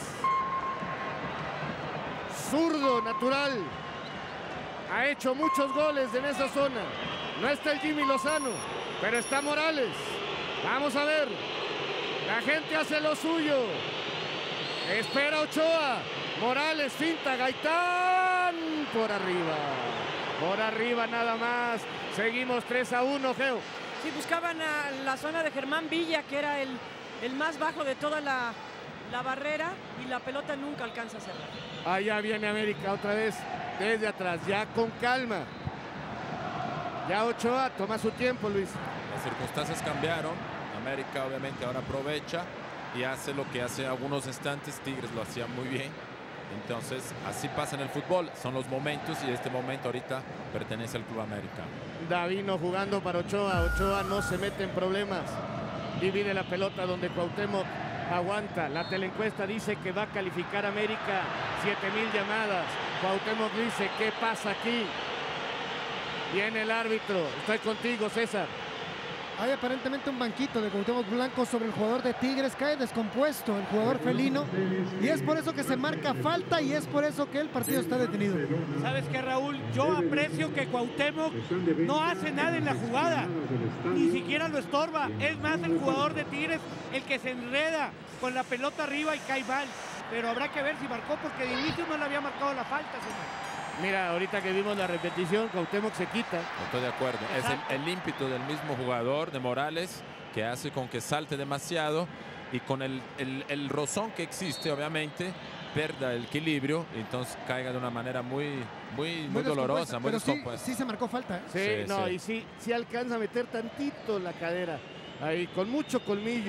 A: Zurdo natural. Ha hecho muchos goles en esa zona. No está el Jimmy Lozano, pero está Morales. Vamos a ver. La gente hace lo suyo. Espera Ochoa. Morales finta. Gaitán por arriba. Por arriba nada más. Seguimos 3-1, Geo.
H: Sí, buscaban a la zona de Germán Villa, que era el más bajo de toda la barrera, y la pelota nunca alcanza a cerrar.
A: Allá viene América otra vez desde atrás, ya con calma. Ya Ochoa toma su tiempo, Luis.
B: Las circunstancias cambiaron. América obviamente ahora aprovecha y hace lo que hace algunos instantes Tigres lo hacía muy bien. Entonces así pasa en el fútbol, son los momentos, y este momento ahorita pertenece al Club América.
A: Davino jugando para Ochoa. Ochoa no se mete en problemas. Divide la pelota donde Cuauhtémoc aguanta. La teleencuesta dice que va a calificar América. 7,000 llamadas. Cuauhtémoc dice, ¿qué pasa aquí? Viene el árbitro. Estoy contigo, César.
C: Hay aparentemente un banquito de Cuauhtémoc Blanco sobre el jugador de Tigres. Cae descompuesto el jugador felino. Y es por eso que se marca falta, y es por eso que el partido está detenido.
E: ¿Sabes qué, Raúl? Yo aprecio que Cuauhtémoc no hace nada en la jugada. Ni siquiera lo estorba. Es más el jugador de Tigres el que se enreda con la pelota arriba y cae mal. Pero habrá que ver si marcó, porque de inicio no le había marcado la falta, señor.
A: Mira, ahorita que vimos la repetición, Cuauhtémoc se quita.
B: Estoy de acuerdo. Exacto. Es el ímpetu del mismo jugador, de Morales, que hace con que salte demasiado, y con el rozón que existe, obviamente, pierda el equilibrio, y entonces caiga de una manera muy dolorosa, muy descompuesta.
C: Sí se marcó falta, ¿eh?
A: Sí, y sí alcanza a meter tantito la cadera. Ahí, con mucho colmillo.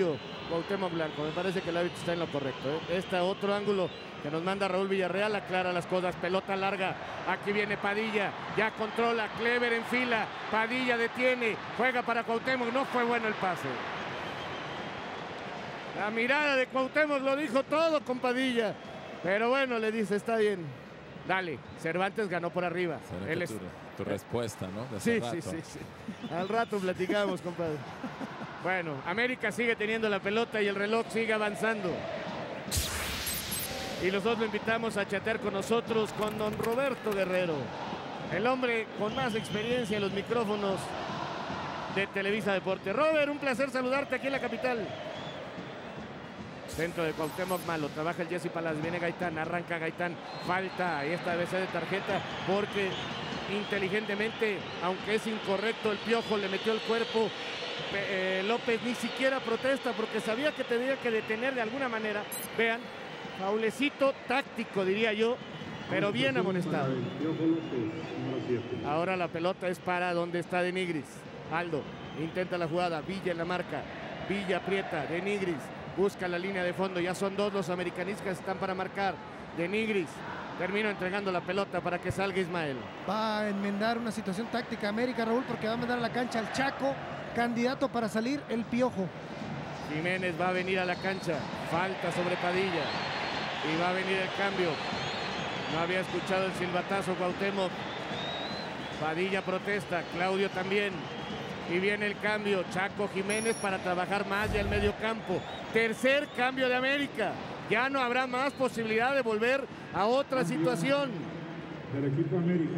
A: Cuauhtémoc Blanco. Me parece que el árbitro está en lo correcto, ¿eh? Este otro ángulo que nos manda Raúl Villarreal aclara las cosas. Pelota larga. Aquí viene Padilla. Ya controla. Clever en fila. Padilla detiene. Juega para Cuauhtémoc. No fue bueno el pase. La mirada de Cuauhtémoc lo dijo todo con Padilla. Pero bueno, le dice, está bien. Dale. Cervantes ganó por arriba. Él es...
B: tu respuesta, ¿no? De
A: Sí,
B: hace
A: sí,
B: rato.
A: sí, sí. Al rato platicamos, compadre. Bueno, América sigue teniendo la pelota y el reloj sigue avanzando. Y nosotros lo invitamos a chatear con nosotros con don Roberto Guerrero, el hombre con más experiencia en los micrófonos de Televisa Deporte. Robert, un placer saludarte aquí en la capital. Centro de Cuauhtémoc malo, trabaja el Jesse Palacios, viene Gaitán, arranca Gaitán, falta, y esta debe ser de tarjeta porque inteligentemente, aunque es incorrecto, el Piojo le metió el cuerpo. López ni siquiera protesta porque sabía que tenía que detener de alguna manera. Vean, faulecito táctico diría yo, pero bien amonestado. Ahora la pelota es para donde está De Nigris. Aldo intenta la jugada, Villa en la marca, Villa aprieta, De Nigris busca la línea de fondo, ya son dos los americanistas que están para marcar. De Nigris termina entregando la pelota para que salga Ismael.
C: Va a enmendar una situación táctica América, Raúl, porque va a mandar a la cancha al Chaco, candidato para salir el Piojo.
A: Jiménez va a venir a la cancha, falta sobre Padilla y va a venir el cambio. No había escuchado el silbatazo Cuauhtémoc. Padilla protesta, Claudio también. Y viene el cambio, Chaco Jiménez para trabajar más ya el medio campo. Tercer cambio de América. Ya no habrá más posibilidad de volver a otra situación.
J: Del equipo América.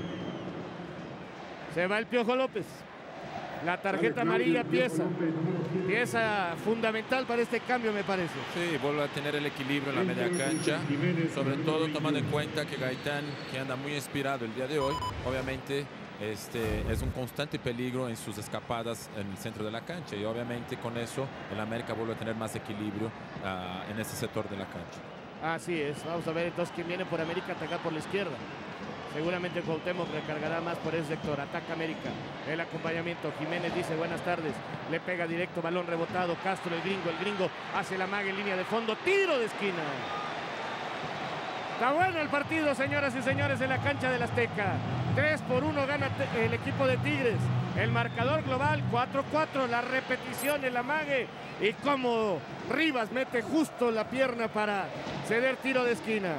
A: Se va el Piojo López. La tarjeta amarilla, pieza fundamental para este cambio, me parece.
B: Sí, vuelve a tener el equilibrio en la media cancha, sobre todo tomando en cuenta que Gaitán, que anda muy inspirado el día de hoy, obviamente es un constante peligro en sus escapadas en el centro de la cancha, y obviamente con eso el América vuelve a tener más equilibrio en ese sector de la cancha.
A: Así es, vamos a ver entonces quién viene por América a atacar por la izquierda. Seguramente Cuauhtémoc recargará más por ese sector. Ataca América. El acompañamiento. Jiménez dice buenas tardes. Le pega directo. Balón rebotado. Castro, el gringo hace la maga en línea de fondo. Tiro de esquina. Está bueno el partido, señoras y señores, en la cancha del Azteca. 3-1 gana el equipo de Tigres. El marcador global 4-4. La repetición, el amague. Y como Rivas mete justo la pierna para ceder tiro de esquina.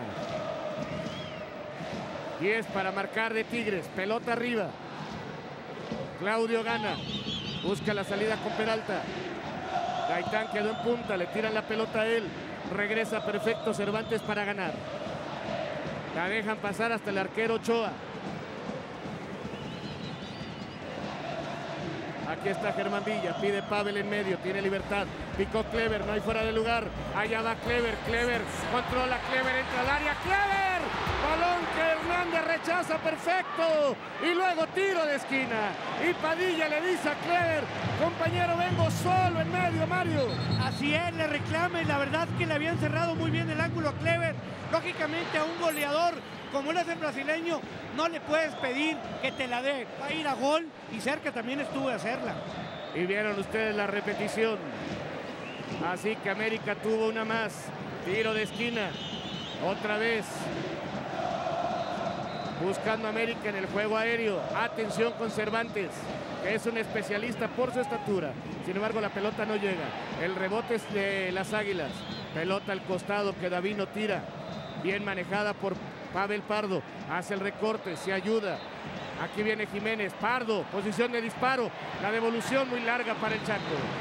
A: 10 para marcar de Tigres. Pelota arriba. Claudio gana. Busca la salida con Peralta. Gaitán quedó en punta. Le tiran la pelota a él. Regresa perfecto Cervantes para ganar. La dejan pasar hasta el arquero Ochoa. Aquí está Germán Villa, pide Pavel en medio, tiene libertad, picó Clever, no hay fuera de lugar, allá va Clever, controla Clever, entra al área, Clever, balón que Hernández rechaza, perfecto, y luego tiro de esquina, y Padilla le dice a Clever, compañero, vengo solo en medio, Mario.
E: Así es, le reclama, y la verdad que le habían cerrado muy bien el ángulo a Clever. Lógicamente a un goleador como él es el brasileño, no le puedes pedir que te la dé. Va a ir a gol y cerca también estuvo de hacerla.
A: Y vieron ustedes la repetición. Así que América tuvo una más. Tiro de esquina. Otra vez. Buscando América en el juego aéreo. Atención con Cervantes, que es un especialista por su estatura. Sin embargo, la pelota no llega. El rebote es de las Águilas. Pelota al costado que Davino tira. Bien manejada por Pavel Pardo. Hace el recorte, se ayuda. Aquí viene Jiménez. Pardo, posición de disparo. La devolución muy larga para el Chaco.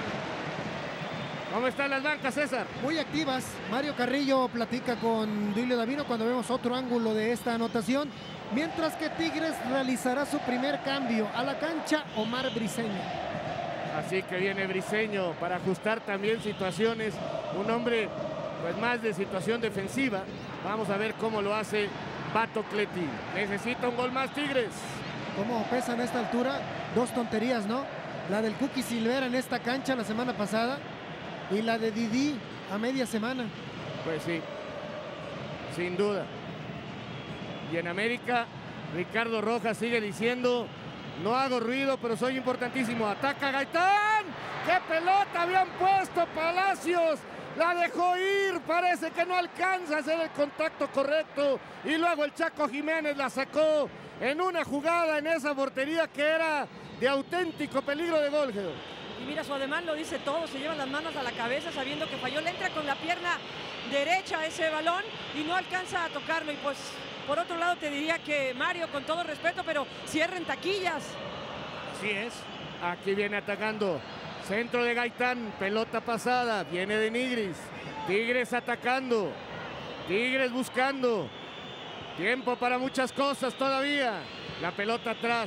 A: ¿Cómo están las bancas, César?
C: Muy activas. Mario Carrillo platica con Duilio Davino cuando vemos otro ángulo de esta anotación. Mientras que Tigres realizará su primer cambio a la cancha, Omar Briseño.
A: Así que viene Briseño para ajustar también situaciones. Un hombre pues más de situación defensiva. Vamos a ver cómo lo hace Pato Cleti. Necesita un gol más Tigres.
C: ¿Cómo pesan a esta altura? Dos tonterías, ¿no? La del Cookie Silvera en esta cancha la semana pasada y la de Didi a media semana.
A: Pues sí, sin duda. Y en América, Ricardo Rojas sigue diciendo, no hago ruido, pero soy importantísimo. Ataca Gaitán. ¡Qué pelota habían puesto Palacios! La dejó ir, parece que no alcanza a hacer el contacto correcto. Y luego el Chaco Jiménez la sacó en una jugada en esa portería que era de auténtico peligro de gol.
H: Y mira, su ademán lo dice todo, se lleva las manos a la cabeza sabiendo que falló. Le entra con la pierna derecha ese balón y no alcanza a tocarlo. Y pues, por otro lado, te diría que Mario, con todo respeto, pero cierren taquillas.
E: Así es.
A: Aquí viene atacando. Centro de Gaitán, pelota pasada, viene de Nigris. Tigres atacando, Tigres buscando. Tiempo para muchas cosas todavía. La pelota atrás.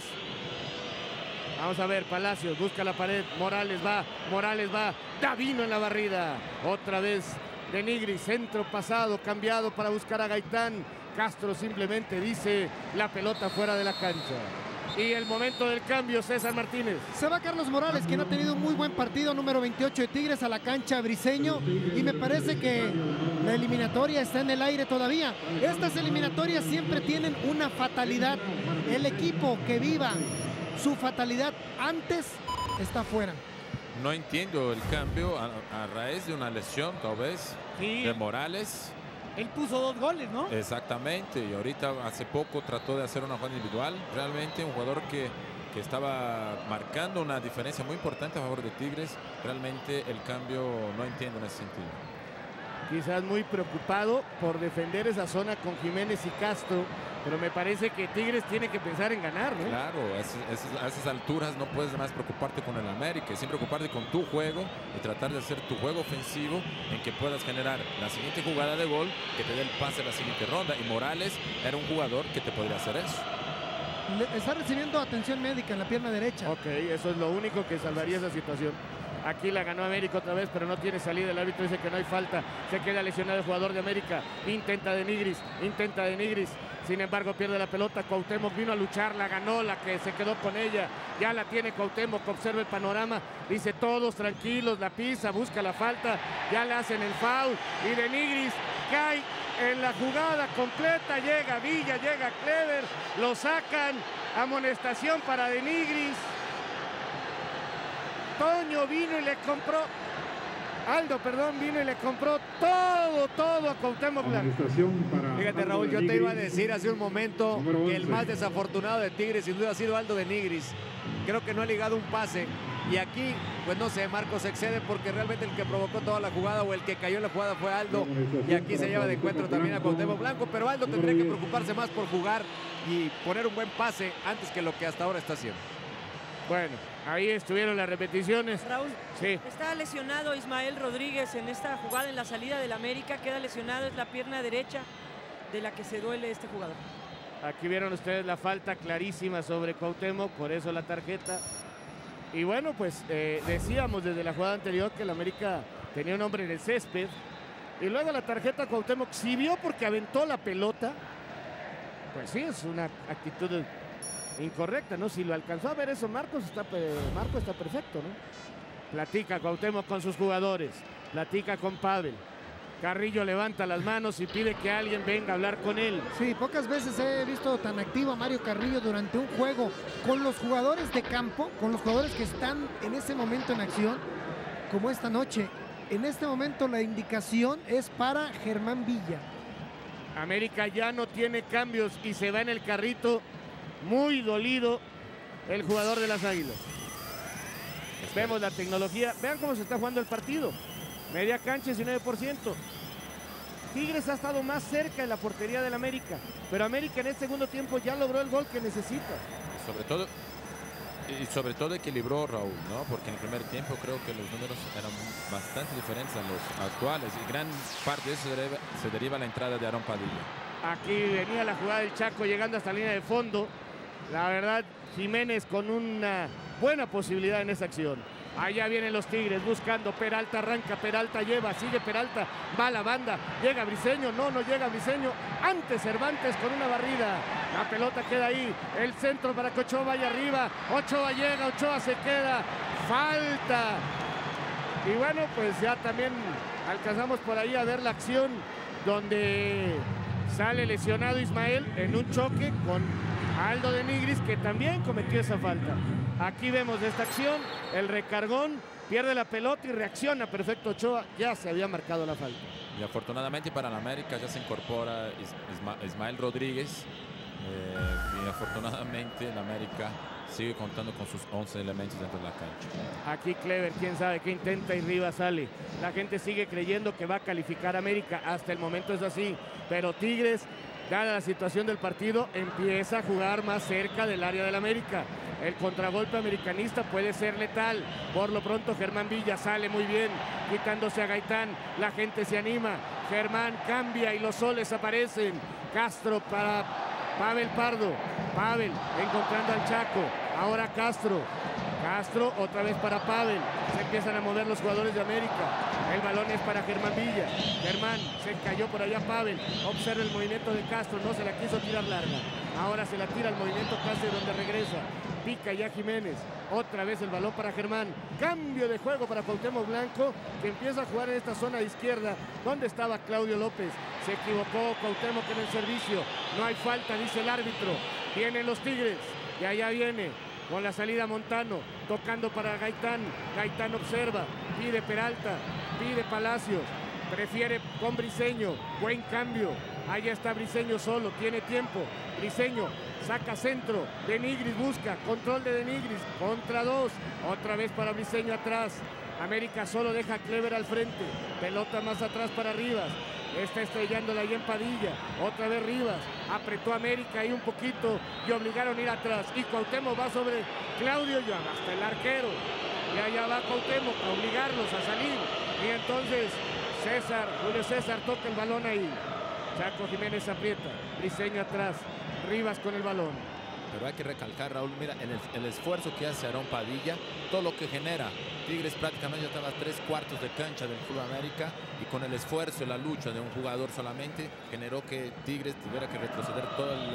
A: Vamos a ver, Palacios busca la pared. Morales va. Davino en la barrida. Otra vez de Nigris, centro pasado, cambiado para buscar a Gaitán. Castro simplemente dice la pelota fuera de la cancha. Y el momento del cambio, César Martínez.
C: Se va Carlos Morales, quien ha tenido un muy buen partido, número 28 de Tigres, a la cancha Briseño. Y me parece que la eliminatoria está en el aire todavía. Estas eliminatorias siempre tienen una fatalidad. El equipo que viva su fatalidad antes está fuera.
B: No entiendo el cambio a raíz de una lesión, tal vez, de Morales.
E: Él puso 2 goles, ¿no?
B: Exactamente, y ahorita hace poco trató de hacer una jugada individual. Realmente un jugador que estaba marcando una diferencia muy importante a favor de Tigres. Realmente el cambio no entiendo en ese sentido.
A: Quizás muy preocupado por defender esa zona con Jiménez y Castro, pero me parece que Tigres tiene que pensar en ganar, ¿no?
B: Claro, a esas alturas no puedes más preocuparte con el América, sin preocuparte con tu juego y tratar de hacer tu juego ofensivo en que puedas generar la siguiente jugada de gol que te dé el pase a la siguiente ronda. Y Morales era un jugador que te podría hacer eso.
C: Está recibiendo atención médica en la pierna derecha.
A: Ok, eso es lo único que salvaría esa situación. Aquí la ganó América otra vez, pero no tiene salida. El árbitro dice que no hay falta. Se queda lesionado el jugador de América. Intenta de Nigris. Sin embargo, pierde la pelota. Cuauhtémoc vino a luchar, la ganó, la que se quedó con ella. Ya la tiene Cuauhtémoc, observa el panorama. Dice todos tranquilos, la pisa, busca la falta. Ya le hacen el foul. Y de Nigris cae en la jugada completa. Llega Villa, llega Clever. Lo sacan. Amonestación para de Nigris. Toño vino y le compró, vino y le compró todo a Cuauhtémoc Blanco.
D: Fíjate, Raúl, yo te iba a decir hace un momento que el más desafortunado de Tigres sin duda ha sido Aldo de Nigris. Creo que no ha ligado un pase. Y aquí, pues no sé, Marcos se excede porque realmente el que provocó toda la jugada o el que cayó en la jugada fue Aldo. Y aquí se lleva de encuentro también a Cuauhtémoc Blanco. Pero Aldo tendría que preocuparse más por jugar y poner un buen pase antes que lo que hasta ahora está haciendo.
A: Bueno, ahí estuvieron las repeticiones.
H: Raúl,
A: sí.
H: Está lesionado Ismael Rodríguez en esta jugada en la salida del América. Queda lesionado, es la pierna derecha de la que se duele este jugador.
A: Aquí vieron ustedes la falta clarísima sobre Cuauhtémoc, por eso la tarjeta. Y bueno, pues decíamos desde la jugada anterior que el América tenía un hombre en el césped. Y luego la tarjeta a Cuauhtémoc, si vio porque aventó la pelota, pues sí, es una actitud incorrecta, ¿no? Si lo alcanzó a ver eso, Marco está perfecto, ¿no? Platica Cuauhtémoc con sus jugadores, platica con Pavel. Carrillo levanta las manos y pide que alguien venga a hablar con él.
C: Sí, pocas veces he visto tan activo a Mario Carrillo durante un juego con los jugadores de campo, con los jugadores que están en ese momento en acción, como esta noche. En este momento la indicación es para Germán Villa.
A: América ya no tiene cambios y se va en el carrito. Muy dolido el jugador de las Águilas. Vemos la tecnología. Vean cómo se está jugando el partido. Media cancha, 19%. Tigres ha estado más cerca de la portería del América. Pero América en el segundo tiempo ya logró el gol que necesita.
B: Sobre todo equilibró, Raúl, ¿no? Porque en el primer tiempo creo que los números eran bastante diferentes a los actuales. Y gran parte de eso se deriva a la entrada de Aarón Padilla.
A: Aquí venía la jugada del Chaco llegando hasta la línea de fondo. La verdad, Jiménez con una buena posibilidad en esa acción. Allá vienen los Tigres buscando. Peralta arranca, Peralta lleva, sigue Peralta, va a la banda, llega Briseño, no llega Briseño. Antes Cervantes con una barrida. La pelota queda ahí, el centro para que Ochoa vaya arriba. Ochoa llega, Ochoa se queda. Falta. Y bueno, pues ya también alcanzamos por ahí a ver la acción donde sale lesionado Ismael en un choque con Aldo de Nigris, que también cometió esa falta. Aquí vemos esta acción, el recargón, pierde la pelota y reacciona perfecto Ochoa. Ya se había marcado la falta.
B: Y afortunadamente para la América ya se incorpora Ismael Rodríguez. Y afortunadamente la América sigue contando con sus 11 elementos dentro de la cancha.
A: Aquí Clever, quién sabe qué intenta y Rivas sale. La gente sigue creyendo que va a calificar a América. Hasta el momento es así. Pero Tigres, dada la situación del partido, empieza a jugar más cerca del área del América. El contragolpe americanista puede ser letal. Por lo pronto Germán Villa sale muy bien, quitándose a Gaitán. La gente se anima. Germán cambia y los soles aparecen. Castro para Pavel Pardo. Pavel encontrando al Chaco. Ahora Castro. Castro otra vez para Pavel. Se empiezan a mover los jugadores de América. El balón es para Germán Villa. Germán se cayó por allá Pavel. Observa el movimiento de Castro. No se la quiso tirar larga. Ahora se la tira el movimiento casi donde regresa. Pica ya Jiménez. Otra vez el balón para Germán. Cambio de juego para Cuauhtémoc Blanco, que empieza a jugar en esta zona de izquierda. ¿Dónde estaba Claudio López? Se equivocó Cuauhtémoc en el servicio. No hay falta, dice el árbitro. Vienen los Tigres. Y allá viene con la salida Montano. Tocando para Gaitán. Gaitán observa. Pide Peralta. Pide Palacios. Prefiere con Briseño. Buen cambio. Allá está Briseño solo. Tiene tiempo. Briseño saca centro. De Nigris busca. Control de Nigris. Contra dos. Otra vez para Briseño atrás. América solo deja a Clever al frente. Pelota más atrás para Rivas. Está estrellándola ahí en Padilla. Otra vez Rivas. Apretó a América ahí un poquito y obligaron a ir atrás. Y Cuauhtémoc va sobre Claudio y hasta el arquero. Y allá va Cuauhtémoc a obligarlos a salir. Y entonces Julio César toca el balón ahí. Chaco Jiménez aprieta. Briseño atrás. Rivas con el balón.
B: Pero hay que recalcar, Raúl, mira, el esfuerzo que hace Aarón Padilla, todo lo que genera. Tigres prácticamente ya estaba a 3/4 de cancha del Club América y con el esfuerzo y la lucha de un jugador solamente generó que Tigres tuviera que retroceder todo el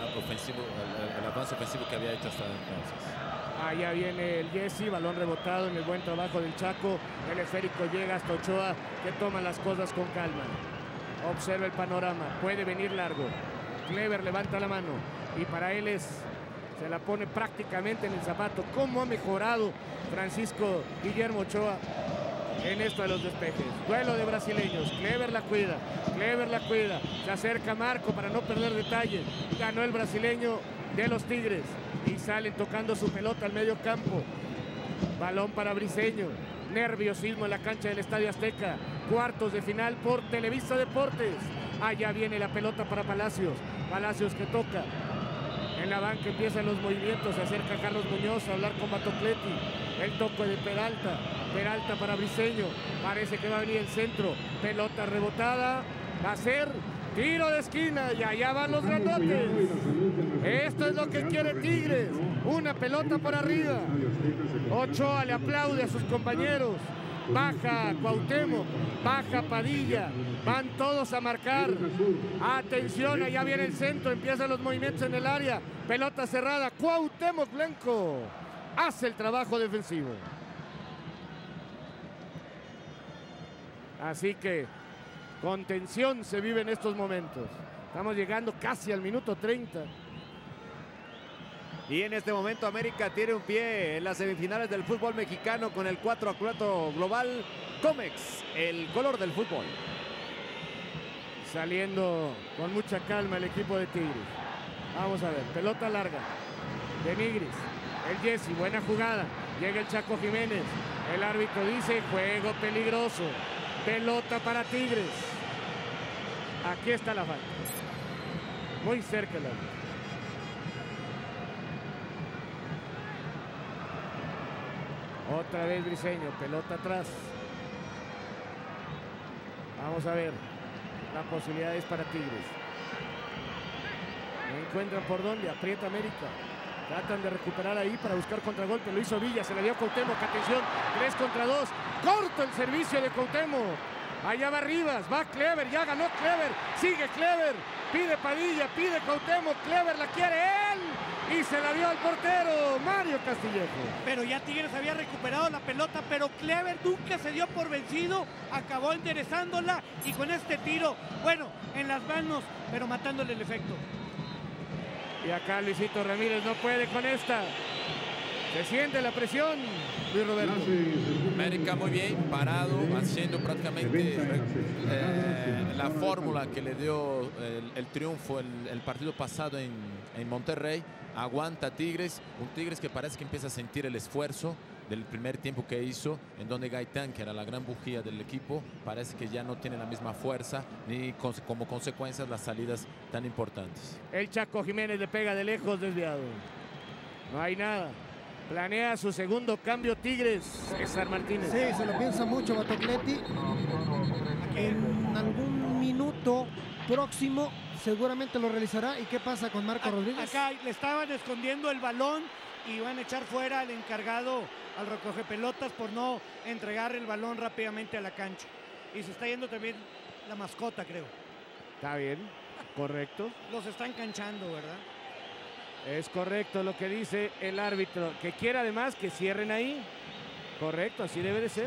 B: avance ofensivo que había hecho hasta entonces.
A: Allá viene el Jesse, balón rebotado en el buen trabajo del Chaco. El esférico llega hasta Ochoa, que toma las cosas con calma. Observa el panorama, puede venir largo. Clever levanta la mano y para él se la pone prácticamente en el zapato. ¿Cómo ha mejorado Francisco Guillermo Ochoa en esto de los despejes? Duelo de brasileños. Clever la cuida. Clever la cuida. Se acerca Marco para no perder detalle. Ganó el brasileño de los Tigres. Y salen tocando su pelota al medio campo. Balón para Briseño. Nerviosismo en la cancha del Estadio Azteca. Cuartos de final por Televisa Deportes. Allá viene la pelota para Palacios. Palacios que toca. En la banca empiezan los movimientos. Se acerca Carlos Muñoz a hablar con Batocleti. El toque de Peralta. Peralta para Briseño. Parece que va a venir el centro. Pelota rebotada. Va a ser tiro de esquina. Y allá van los grandotes. Esto es lo que quiere Tigres. Una pelota por arriba. Ochoa le aplaude a sus compañeros. Baja Cuauhtémoc, baja Padilla, van todos a marcar. Atención, allá viene el centro, empiezan los movimientos en el área. Pelota cerrada, Cuauhtémoc Blanco hace el trabajo defensivo. Así que contención se vive en estos momentos. Estamos llegando casi al minuto 30.
D: Y en este momento América tiene un pie en las semifinales del fútbol mexicano con el 4-4 global. Comex, el color del fútbol.
A: Saliendo con mucha calma el equipo de Tigres. Vamos a ver, pelota larga de Nigris. El Jesse, buena jugada. Llega el Chaco Jiménez. El árbitro dice juego peligroso. Pelota para Tigres. Aquí está la falta. Muy cerca el árbitro. Otra vez Briseño, pelota atrás. Vamos a ver. La posibilidad es para Tigres. No encuentran por dónde, aprieta América. Tratan de recuperar ahí para buscar contragolpe. Lo hizo Villa, se le dio a Cuauhtémoc. Atención, 3 contra 2. Corto el servicio de Cuauhtémoc. Allá va Rivas, va Clever, ya ganó Clever. Sigue Clever, pide Padilla, pide Cuauhtémoc. Clever la quiere él. Y se la dio al portero, Mario Castillejo.
E: Pero ya Tigres había recuperado la pelota, pero Clever nunca se dio por vencido. Acabó enderezándola y con este tiro, bueno, en las manos, pero matándole el efecto.
A: Y acá Luisito Ramírez no puede con esta. Se siente la presión, Luis Roberto.
B: América muy bien, parado, haciendo prácticamente la fórmula que le dio el triunfo el partido pasado en Monterrey. Aguanta Tigres, un Tigres que parece que empieza a sentir el esfuerzo del primer tiempo que hizo, en donde Gaitán, que era la gran bujía del equipo, parece que ya no tiene la misma fuerza, ni como consecuencias las salidas tan importantes.
A: El Chaco Jiménez le pega de lejos, desviado. No hay nada. Planea su segundo cambio Tigres, César Martínez.
C: Sí, se lo piensa mucho Batocletti. En algún minuto próximo seguramente lo realizará. ¿Y qué pasa con Marco Rodríguez?
E: Acá le estaban escondiendo el balón y van a echar fuera al encargado, al recoge pelotas, por no entregar el balón rápidamente a la cancha. Y se está yendo también la mascota, creo.
A: Está bien, correcto.
E: Los están canchando, ¿verdad?
A: Es correcto lo que dice el árbitro, que quiere además que cierren ahí. Correcto, así debe de ser.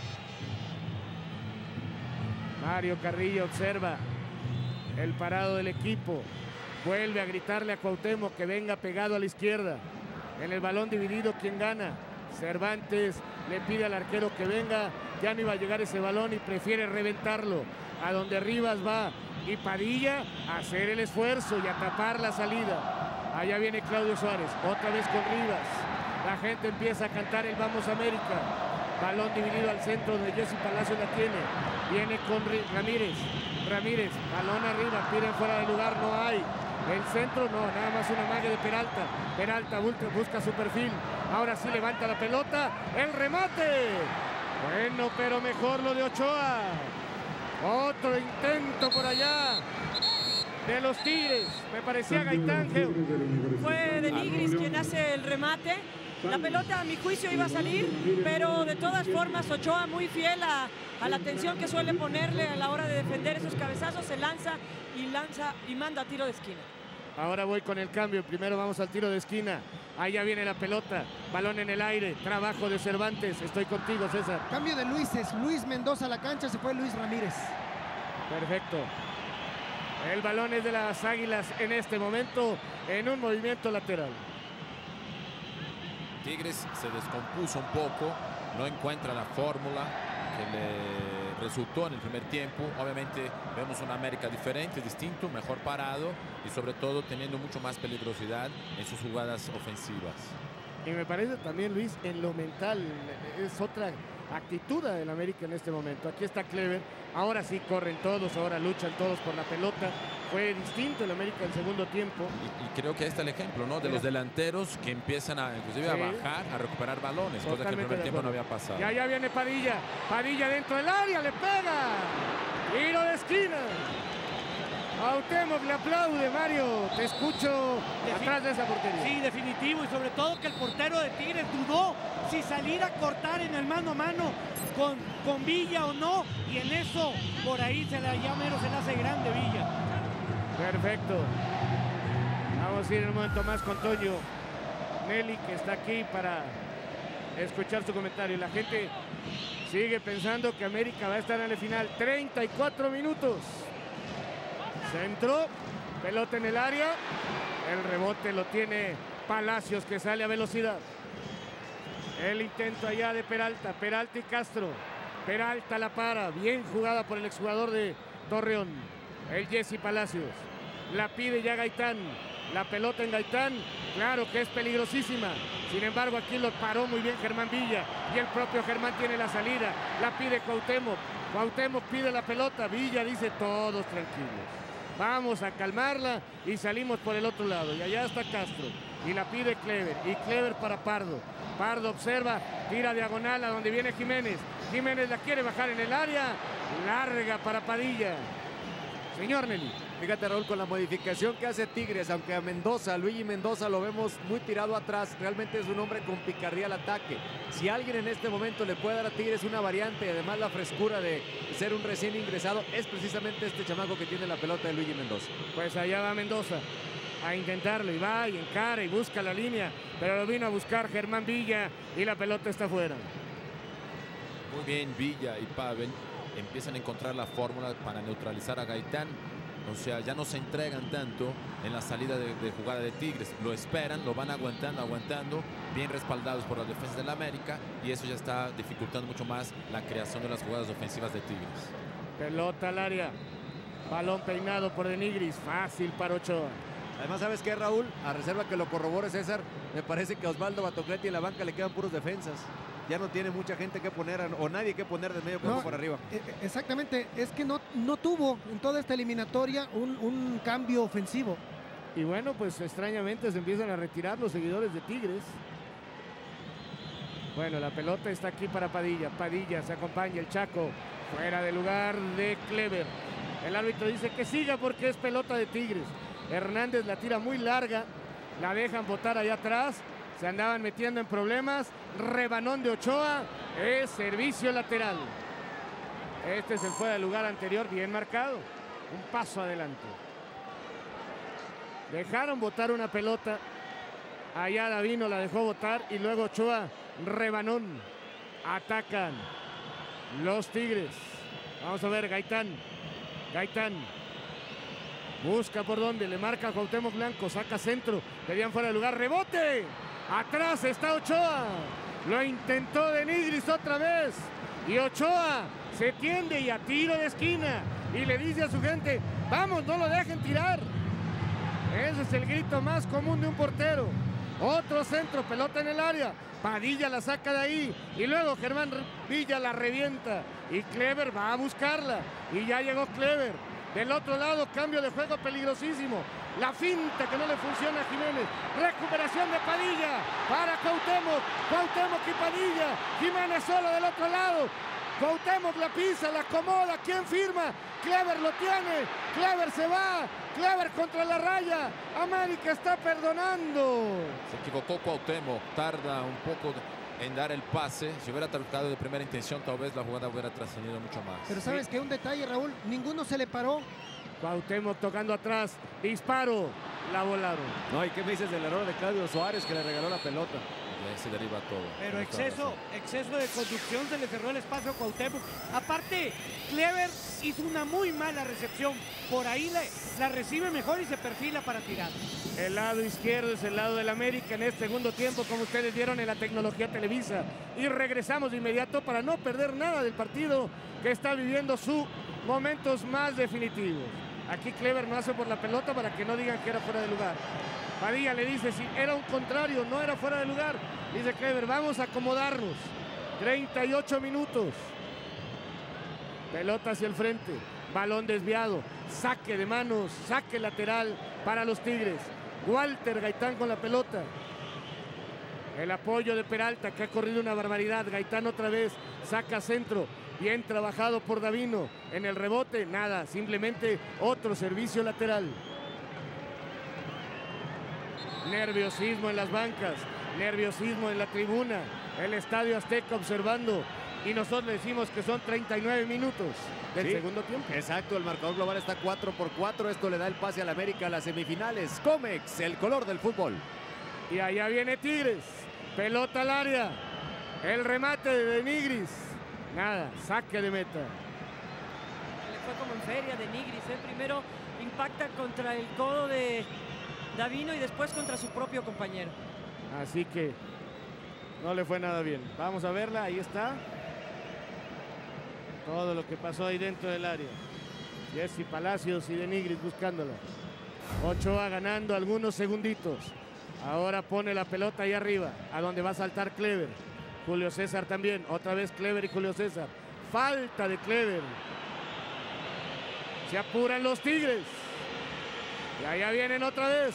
A: Mario Carrillo observa el parado del equipo. Vuelve a gritarle a Cuauhtémoc que venga pegado a la izquierda. En el balón dividido, ¿quién gana? Cervantes le pide al arquero que venga. Ya no iba a llegar ese balón y prefiere reventarlo. A donde Rivas va. Y Padilla a hacer el esfuerzo y a tapar la salida. Allá viene Claudio Suárez, otra vez con Rivas. La gente empieza a cantar el Vamos América. Balón dividido al centro donde Jesse Palacios la tiene. Viene con Ramírez. Ramírez, balón arriba, piden fuera de lugar, no hay. El centro no, nada más una magia de Peralta. Peralta busca su perfil. Ahora sí levanta la pelota. El remate. Bueno, pero mejor lo de Ochoa. Otro intento por allá de los Tigres. Me parecía Gaitán, Geo.
H: Fue de Nigris quien hace el remate. La pelota, a mi juicio, iba a salir, pero de todas formas Ochoa, muy fiel a la atención que suele ponerle a la hora de defender esos cabezazos, se lanza y manda tiro de esquina.
A: Ahora voy con el cambio. Primero vamos al tiro de esquina. Allá viene la pelota. Balón en el aire. Trabajo de Cervantes. Estoy contigo, César.
C: Cambio de Luis Mendoza a la cancha. Se fue Luis Ramírez.
A: Perfecto. El balón es de las Águilas en este momento en un movimiento lateral.
B: Tigres se descompuso un poco. No encuentra la fórmula que le resultó en el primer tiempo. Obviamente vemos una América diferente, distinto, mejor parado y sobre todo teniendo mucho más peligrosidad en sus jugadas ofensivas.
A: Y me parece también, Luis, en lo mental es otra actitud del América en este momento. Aquí está Clever, ahora sí corren todos, ahora luchan todos por la pelota. Fue distinto el América en segundo tiempo.
B: Y creo que ahí está el ejemplo, ¿no? De los delanteros que empiezan inclusive a bajar, a recuperar balones, cosa que en el primer tiempo no había pasado.
A: Y allá viene Padilla, Padilla dentro del área, le pega. Tiro de esquina. Cuauhtémoc le aplaude, Mario. Te escucho atrás de esa portería.
E: Sí, definitivo. Y sobre todo que el portero de Tigres dudó si salir a cortar en el mano a mano con Villa o no. Y en eso, por ahí ya mero se le hace grande Villa.
A: Perfecto. Vamos a ir en un momento más con Toño Nelly, que está aquí para escuchar su comentario. La gente sigue pensando que América va a estar en la final. 34 minutos. Centro, pelota en el área, el rebote lo tiene Palacios, que sale a velocidad. El intento allá de Peralta, Peralta y Castro. Peralta la para, bien jugada por el exjugador de Torreón, el Jesse Palacios. La pide ya Gaitán, la pelota en Gaitán, claro que es peligrosísima. Sin embargo, aquí lo paró muy bien Germán Villa y el propio Germán tiene la salida. La pide Cuauhtémoc, Cuauhtémoc pide la pelota, Villa dice todos tranquilos. Vamos a calmarla y salimos por el otro lado. Y allá está Castro. Y la pide Clever. Y Clever para Pardo. Pardo observa, tira diagonal a donde viene Jiménez. Jiménez la quiere bajar en el área. Larga para Padilla. Señor Nelly.
D: Fíjate, Raúl, con la modificación que hace Tigres, aunque a Mendoza, Luigi Mendoza, lo vemos muy tirado atrás, realmente es un hombre con picardía al ataque. Si alguien en este momento le puede dar a Tigres una variante y además la frescura de ser un recién ingresado, es precisamente este chamaco que tiene la pelota de Luigi Mendoza.
A: Pues allá va Mendoza a intentarlo y va y encara y busca la línea, pero lo vino a buscar Germán Villa y la pelota está fuera.
B: Muy bien, Villa y Pavel empiezan a encontrar la fórmula para neutralizar a Gaitán. O sea, ya no se entregan tanto en la salida de jugada de Tigres. Lo esperan, lo van aguantando, bien respaldados por las defensas del América, y eso ya está dificultando mucho más la creación de las jugadas ofensivas de Tigres.
A: Pelota al área. Balón peinado por De Nigris. Fácil para Ochoa.
D: Además, ¿sabes qué, Raúl? A reserva que lo corrobore César, me parece que a Osvaldo Batocletti en la banca le quedan puros defensas. Ya no tiene mucha gente que poner o nadie que poner de medio campo para arriba.
C: Exactamente, es que no tuvo en toda esta eliminatoria un cambio ofensivo.
A: Y bueno, pues extrañamente se empiezan a retirar los seguidores de Tigres. Bueno, la pelota está aquí para Padilla. Padilla se acompaña el Chaco. Fuera de lugar de Clever. El árbitro dice que siga porque es pelota de Tigres. Hernández la tira muy larga. La dejan botar allá atrás. Se andaban metiendo en problemas. Rebanón de Ochoa. Es servicio lateral. Este es el fuera de lugar anterior, bien marcado. Un paso adelante. Dejaron botar una pelota. Allá Davino la dejó botar y luego Ochoa, rebanón. Atacan los Tigres. Vamos a ver, Gaitán. Gaitán. Busca por dónde, le marca a Cuauhtémoc Blanco, saca centro, pedían fuera de lugar, rebote. Atrás está Ochoa. Lo intentó De Nigris otra vez. Y Ochoa se tiende y a tiro de esquina. Y le dice a su gente, vamos, no lo dejen tirar. Ese es el grito más común de un portero. Otro centro, pelota en el área. Padilla la saca de ahí. Y luego Germán Villa la revienta. Y Clever va a buscarla. Y ya llegó Clever. Del otro lado, cambio de juego peligrosísimo. La finta que no le funciona a Jiménez. Recuperación de Padilla para Cuauhtémoc. Cuauhtémoc y Padilla. Jiménez solo del otro lado. Cuauhtémoc la pisa, la acomoda. ¿Quién firma? Clever lo tiene. Clever se va. Clever contra la raya. América está perdonando.
B: Se equivocó Cuauhtémoc. Tarda un poco en dar el pase. Si hubiera tratado de primera intención, tal vez la jugada hubiera trascendido mucho más.
C: Pero sabes que un detalle, Raúl, ninguno se le paró.
A: Cuauhtémoc tocando atrás. Disparo. La volaron.
D: No, ¿y qué me dices del error de Claudio Suárez que le regaló la pelota?
B: Y ahí se deriva todo.
E: Pero exceso de conducción, se le cerró el espacio a Cuauhtémoc. Aparte, Clever hizo una muy mala recepción. Por ahí la recibe mejor y se perfila para tirar.
A: El lado izquierdo es el lado del América en este segundo tiempo, como ustedes vieron en la tecnología Televisa. Y regresamos de inmediato para no perder nada del partido que está viviendo sus momentos más definitivos. Aquí Clever no hace por la pelota para que no digan que era fuera de lugar. Padilla le dice si era un contrario, no era fuera de lugar. Dice Clever, vamos a acomodarnos. 38 minutos. Pelota hacia el frente. Balón desviado. Saque de manos. Saque lateral para los Tigres. Walter Gaitán con la pelota. El apoyo de Peralta, que ha corrido una barbaridad. Gaitán otra vez. Saca centro. Bien trabajado por Davino. En el rebote, nada. Simplemente otro servicio lateral. Nerviosismo en las bancas. Nerviosismo en la tribuna. El Estadio Azteca observando. Y nosotros le decimos que son 39 minutos del segundo tiempo.
D: Exacto, el marcador global está 4-4. Esto le da el pase al América a las semifinales. Comex, el color del fútbol.
A: Y allá viene Tigres. Pelota al área. El remate de Nigris. Nada, saque de meta.
H: Le fue como en feria de Nigris. Primero impacta contra el codo de Davino y después contra su propio compañero.
A: Así que no le fue nada bien. Vamos a verla, ahí está. Todo lo que pasó ahí dentro del área. Jesse Palacios y De Nigris buscándola. Ochoa ganando algunos segunditos. Ahora pone la pelota ahí arriba, a donde va a saltar Clever. Julio César también, otra vez Clever y Julio César. Falta de Clever. Se apuran los Tigres. Y allá vienen otra vez.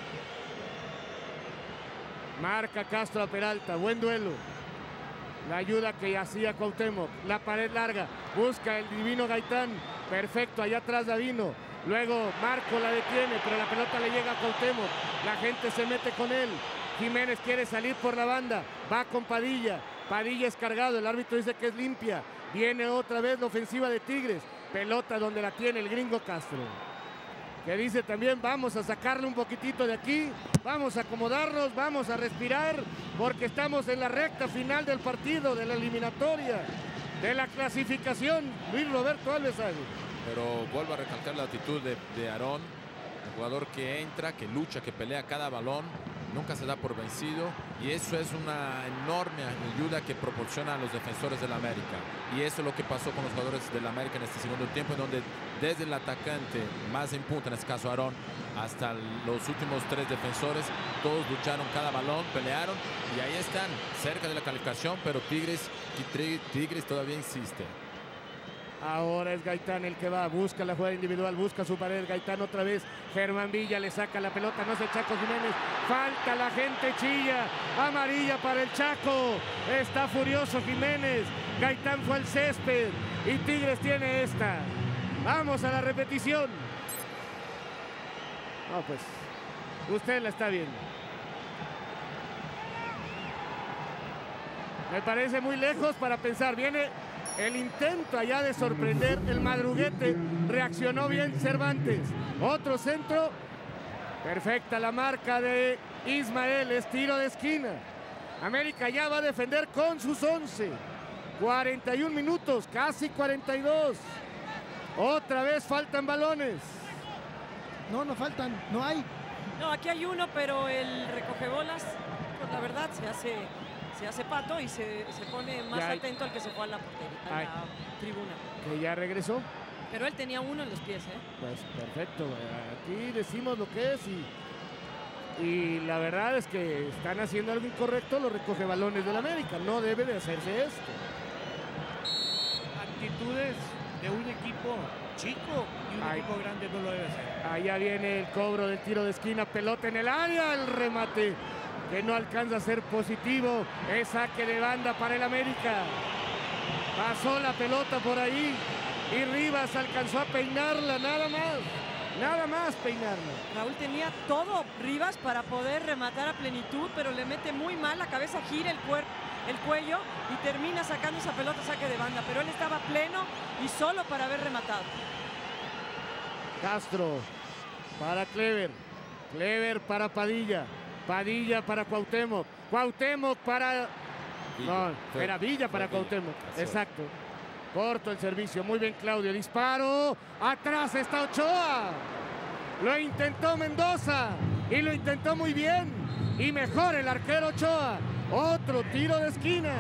A: Marca Castro a Peralta, buen duelo. La ayuda que hacía Cuauhtémoc, la pared larga, busca el divino Gaitán. Perfecto, allá atrás Davino. Luego Marco la detiene, pero la pelota le llega a Cuauhtémoc. La gente se mete con él. Jiménez quiere salir por la banda, va con Padilla. Padilla es cargado, el árbitro dice que es limpia. Viene otra vez la ofensiva de Tigres. Pelota donde la tiene el gringo Castro. Que dice también, vamos a sacarle un poquitito de aquí. Vamos a acomodarnos, vamos a respirar. Porque estamos en la recta final del partido, de la eliminatoria, de la clasificación. Luis Roberto Alves Agüe.
B: pero vuelvo a recalcar la actitud de Aarón, un jugador que entra, que lucha, que pelea cada balón, nunca se da por vencido, y eso es una enorme ayuda que proporciona a los defensores del América. Y eso es lo que pasó con los jugadores del América en este segundo tiempo, en donde desde el atacante más en punta, en este caso Aarón, hasta los últimos 3 defensores, todos lucharon cada balón, pelearon, y ahí están, cerca de la calificación, pero Tigres todavía insiste.
A: Ahora es Gaitán el que va, busca la jugada individual, busca su pared. Gaitán otra vez, Germán Villa le saca la pelota, no es el Chaco Jiménez, falta, la gente chilla, amarilla para el Chaco, está furioso Jiménez, Gaitán fue al césped y Tigres tiene esta. Vamos a la repetición. No, pues, usted la está viendo. Me parece muy lejos para pensar, viene el intento allá de sorprender, el madruguete, reaccionó bien Cervantes. Otro centro, perfecta la marca de Ismael, es tiro de esquina. América ya va a defender con sus 11. 41 minutos, casi 42. Otra vez faltan balones.
C: No faltan, no hay.
H: No, aquí hay uno, pero el recogebolas, pues la verdad, se hace pato y se pone más atento al que se fue a la portería, a la tribuna.
A: Que ya regresó.
H: Pero él tenía uno en los pies, ¿eh?
A: Pues perfecto, aquí decimos lo que es y la verdad es que están haciendo algo incorrecto los recoge balones del América. No debe de hacerse esto.
E: Actitudes de un equipo chico y un equipo grande no lo debe hacer.
A: Allá viene el cobro del tiro de esquina, pelota en el área, el remate que no alcanza a ser positivo, es saque de banda para el América. Pasó la pelota por ahí y Rivas alcanzó a peinarla, nada más peinarla.
H: Raúl tenía todo Rivas para poder rematar a plenitud, pero le mete muy mal, la cabeza gira el cuello y termina sacando esa pelota saque de banda, pero él estaba pleno y solo para haber rematado.
A: Castro para Clever, Clever para Padilla, Padilla para Cuauhtémoc, Cuauhtémoc para... No, era Villa para Cuauhtémoc, exacto. Corto el servicio, muy bien Claudio, disparo, atrás está Ochoa. Lo intentó Mendoza y lo intentó muy bien y mejor el arquero Ochoa. Otro tiro de esquina.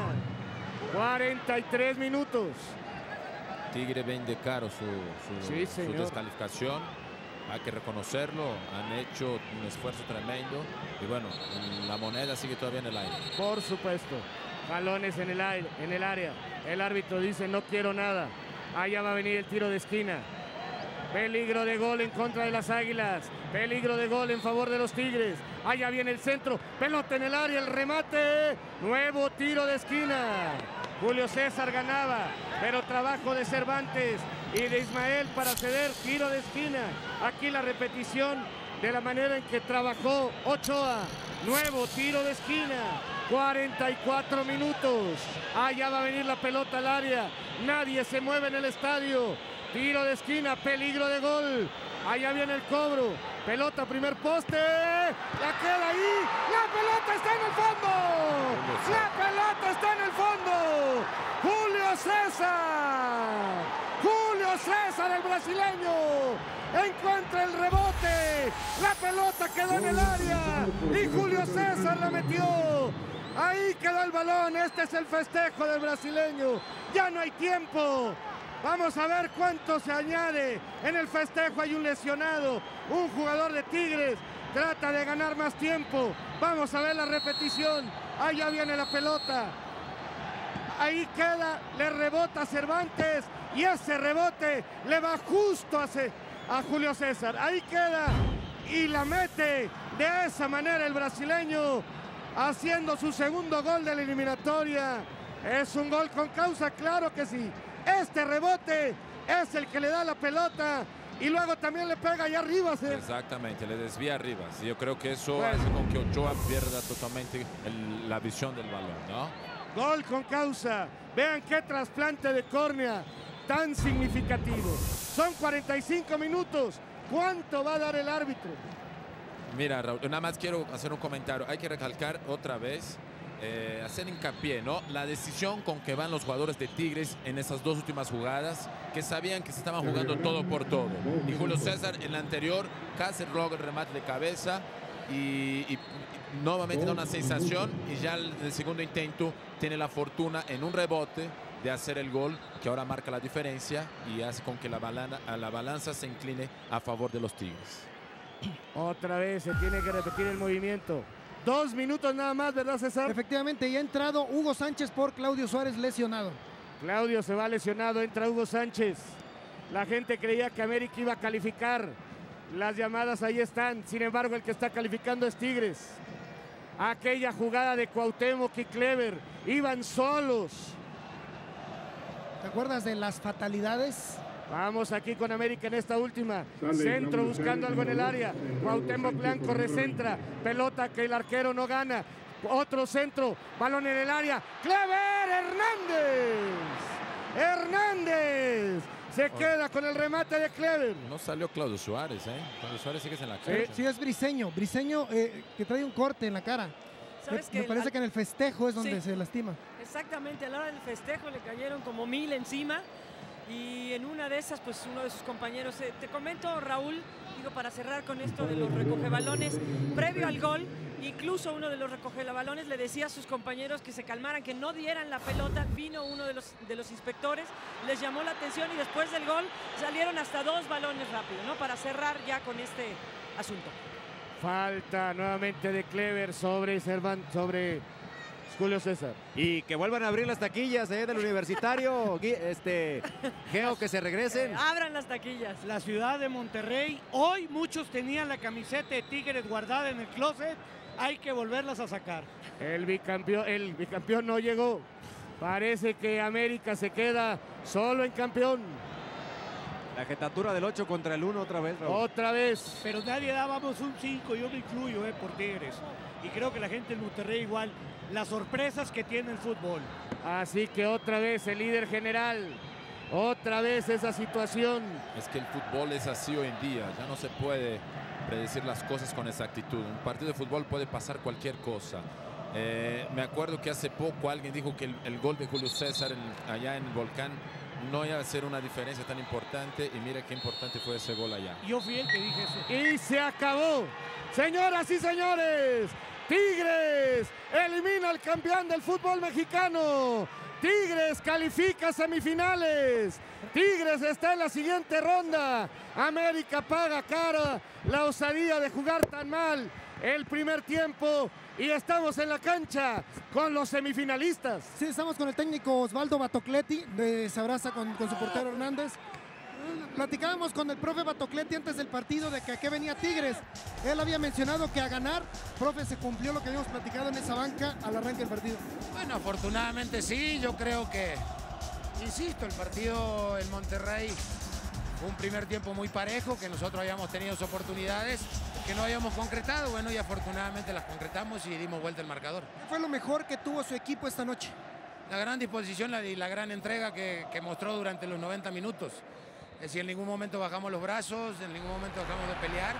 A: 43 minutos.
B: Tigre vende caro su descalificación. Hay que reconocerlo. Han hecho un esfuerzo tremendo. Y bueno, la moneda sigue todavía en el aire.
A: Por supuesto. Balones en el aire, en el área. El árbitro dice no quiero nada. Allá va a venir el tiro de esquina. Peligro de gol en contra de las Águilas. Peligro de gol en favor de los Tigres. Allá viene el centro. Pelota en el área, el remate. Nuevo tiro de esquina. Julio César ganaba, pero trabajo de Cervantes y de Ismael para ceder tiro de esquina. Aquí la repetición de la manera en que trabajó Ochoa. Nuevo tiro de esquina. 44 minutos. Allá va a venir la pelota al área. Nadie se mueve en el estadio. Tiro de esquina, peligro de gol. Allá viene el cobro. Pelota, primer poste. La queda ahí. La pelota está en el fondo. La pelota está en el fondo. Julio César. Julio César, el brasileño. Encuentra el rebote. La pelota quedó en el área. Y Julio César la metió. Ahí quedó el balón. Este es el festejo del brasileño. Ya no hay tiempo. Vamos a ver cuánto se añade. En el festejo hay un lesionado, un jugador de Tigres. Trata de ganar más tiempo. Vamos a ver la repetición. Allá viene la pelota. Ahí queda, le rebota Cervantes. Y ese rebote le va justo a Julio César. Ahí queda y la mete de esa manera el brasileño, haciendo su segundo gol de la eliminatoria. Es un gol con causa, claro que sí. Este rebote es el que le da la pelota y luego también le pega allá arriba.
B: Exactamente, le desvía arriba. Yo creo que eso hace con que Ochoa pierda totalmente la visión del balón, ¿no?
A: Gol con causa. Vean qué trasplante de córnea tan significativo. Son 45 minutos. ¿Cuánto va a dar el árbitro?
B: Mira, Raúl, nada más quiero hacer un comentario. Hay que recalcar otra vez hacer hincapié, ¿no? La decisión con que van los jugadores de Tigres en esas dos últimas jugadas, que sabían que se estaban jugando todo por todo. Y Julio César en la anterior casi logra el remate de cabeza y nuevamente da una sensación, y ya en el segundo intento tiene la fortuna en un rebote de hacer el gol que ahora marca la diferencia y hace con que la balanza se incline a favor de los Tigres.
A: Otra vez se tiene que repetir el movimiento. 2 minutos nada más, ¿verdad, César?
C: Efectivamente, y ha entrado Hugo Sánchez por Claudio Suárez lesionado.
A: Claudio se va lesionado, entra Hugo Sánchez. La gente creía que América iba a calificar. Las llamadas ahí están. Sin embargo, el que está calificando es Tigres. Aquella jugada de Cuauhtémoc y Clever. Iban solos.
C: ¿Te acuerdas de las fatalidades?
A: Vamos aquí con América en esta última. Centro buscando algo en el área. Cuauhtémoc Blanco recentra. Pelota que el arquero no gana. Otro centro. Balón en el área. ¡Clever Hernández! ¡Hernández! Se queda con el remate de Clever.
B: No salió Claudio Suárez, ¿eh? Claudio Suárez sigue en la cancha.
C: Sí, es Briseño. Briseño que trae un corte en la cara. Me parece que en el festejo es donde se lastima.
H: Exactamente, a la hora del festejo le cayeron como 1000 encima. Y en una de esas, pues uno de sus compañeros, te comento, Raúl, digo, para cerrar con esto de los recogebalones, previo al gol, incluso uno de los recogebalones le decía a sus compañeros que se calmaran, que no dieran la pelota. Vino uno de los inspectores, les llamó la atención y después del gol salieron hasta 2 balones rápido, ¿no? Para cerrar ya con este asunto.
A: Falta nuevamente de Clever sobre Julio César.
D: Y que vuelvan a abrir las taquillas del Universitario. Geo, que se regresen.
H: Abran las taquillas.
E: La ciudad de Monterrey, hoy muchos tenían la camiseta de Tigres guardada en el closet. Hay que volverlas a sacar.
A: El bicampeón no llegó. Parece que América se queda solo en campeón.
D: La jetatura del 8 contra el 1 otra vez, Raúl.
A: Otra vez.
E: Pero nadie dábamos un 5, yo me incluyo por Tigres. Y creo que la gente en Monterrey igual. Las sorpresas que tiene el fútbol.
A: Así que otra vez el líder general. Otra vez esa situación.
B: Es que el fútbol es así hoy en día. Ya no se puede predecir las cosas con exactitud. Un partido de fútbol puede pasar cualquier cosa. Me acuerdo que hace poco alguien dijo que el gol de Julio César allá en el Volcán no iba a ser una diferencia tan importante, y mira qué importante fue ese gol allá.
E: Yo fui el que dije eso.
A: Y se acabó. Señoras y señores, Tigres elimina al campeón del fútbol mexicano. Tigres califica a semifinales. Tigres está en la siguiente ronda. América paga cara la osadía de jugar tan mal el primer tiempo. Y estamos en la cancha con los semifinalistas.
C: Sí, estamos con el técnico Osvaldo Batocletti. Se abraza con su portero Hernández. Platicábamos con el profe Batocletti antes del partido de que a qué venía Tigres. Él había mencionado que a ganar, profe, se cumplió lo que habíamos platicado en esa banca al arranque del partido.
K: Bueno, afortunadamente sí, yo creo que, insisto, el partido en Monterrey fue un primer tiempo muy parejo, que nosotros habíamos tenido oportunidades que no habíamos concretado, bueno, y afortunadamente las concretamos y dimos vuelta el marcador.
C: ¿Qué fue lo mejor que tuvo su equipo esta noche?
K: La gran disposición y la gran entrega que mostró durante los 90 minutos. Es decir, en ningún momento bajamos los brazos, en ningún momento dejamos de pelear,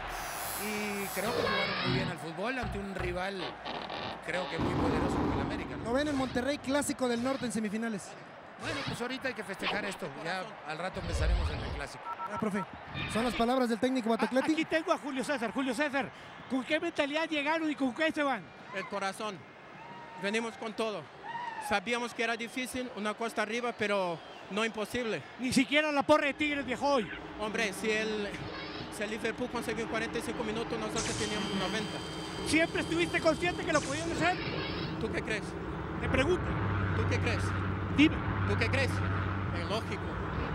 K: y creo que jugaron muy bien al fútbol ante un rival, creo que muy poderoso como el América, ¿no?
C: ¿Lo ven en Monterrey, clásico del norte en semifinales?
K: Bueno, pues ahorita hay que festejar esto, ya al rato empezaremos en el clásico.
C: Profe, son las palabras del técnico Batocletti.
E: Aquí tengo a Julio César. Julio César, ¿con qué mentalidad llegaron y con qué se van?
L: El corazón, venimos con todo. Sabíamos que era difícil, una cuesta arriba, pero no imposible.
E: Ni siquiera la porra de Tigres viajó hoy.
L: Hombre, si el Liverpool consiguió 45 minutos, nosotros teníamos 90.
E: ¿Siempre estuviste consciente que lo podían hacer?
L: ¿Tú qué crees?
E: Te pregunto.
L: ¿Tú qué crees?
E: Dime.
L: ¿Tú qué crees? Es lógico.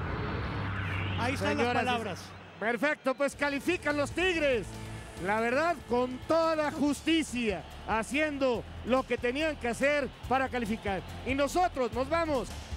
E: Ahí están las palabras.
A: Perfecto, pues califican los Tigres. La verdad, con toda justicia, haciendo lo que tenían que hacer para calificar. Y nosotros nos vamos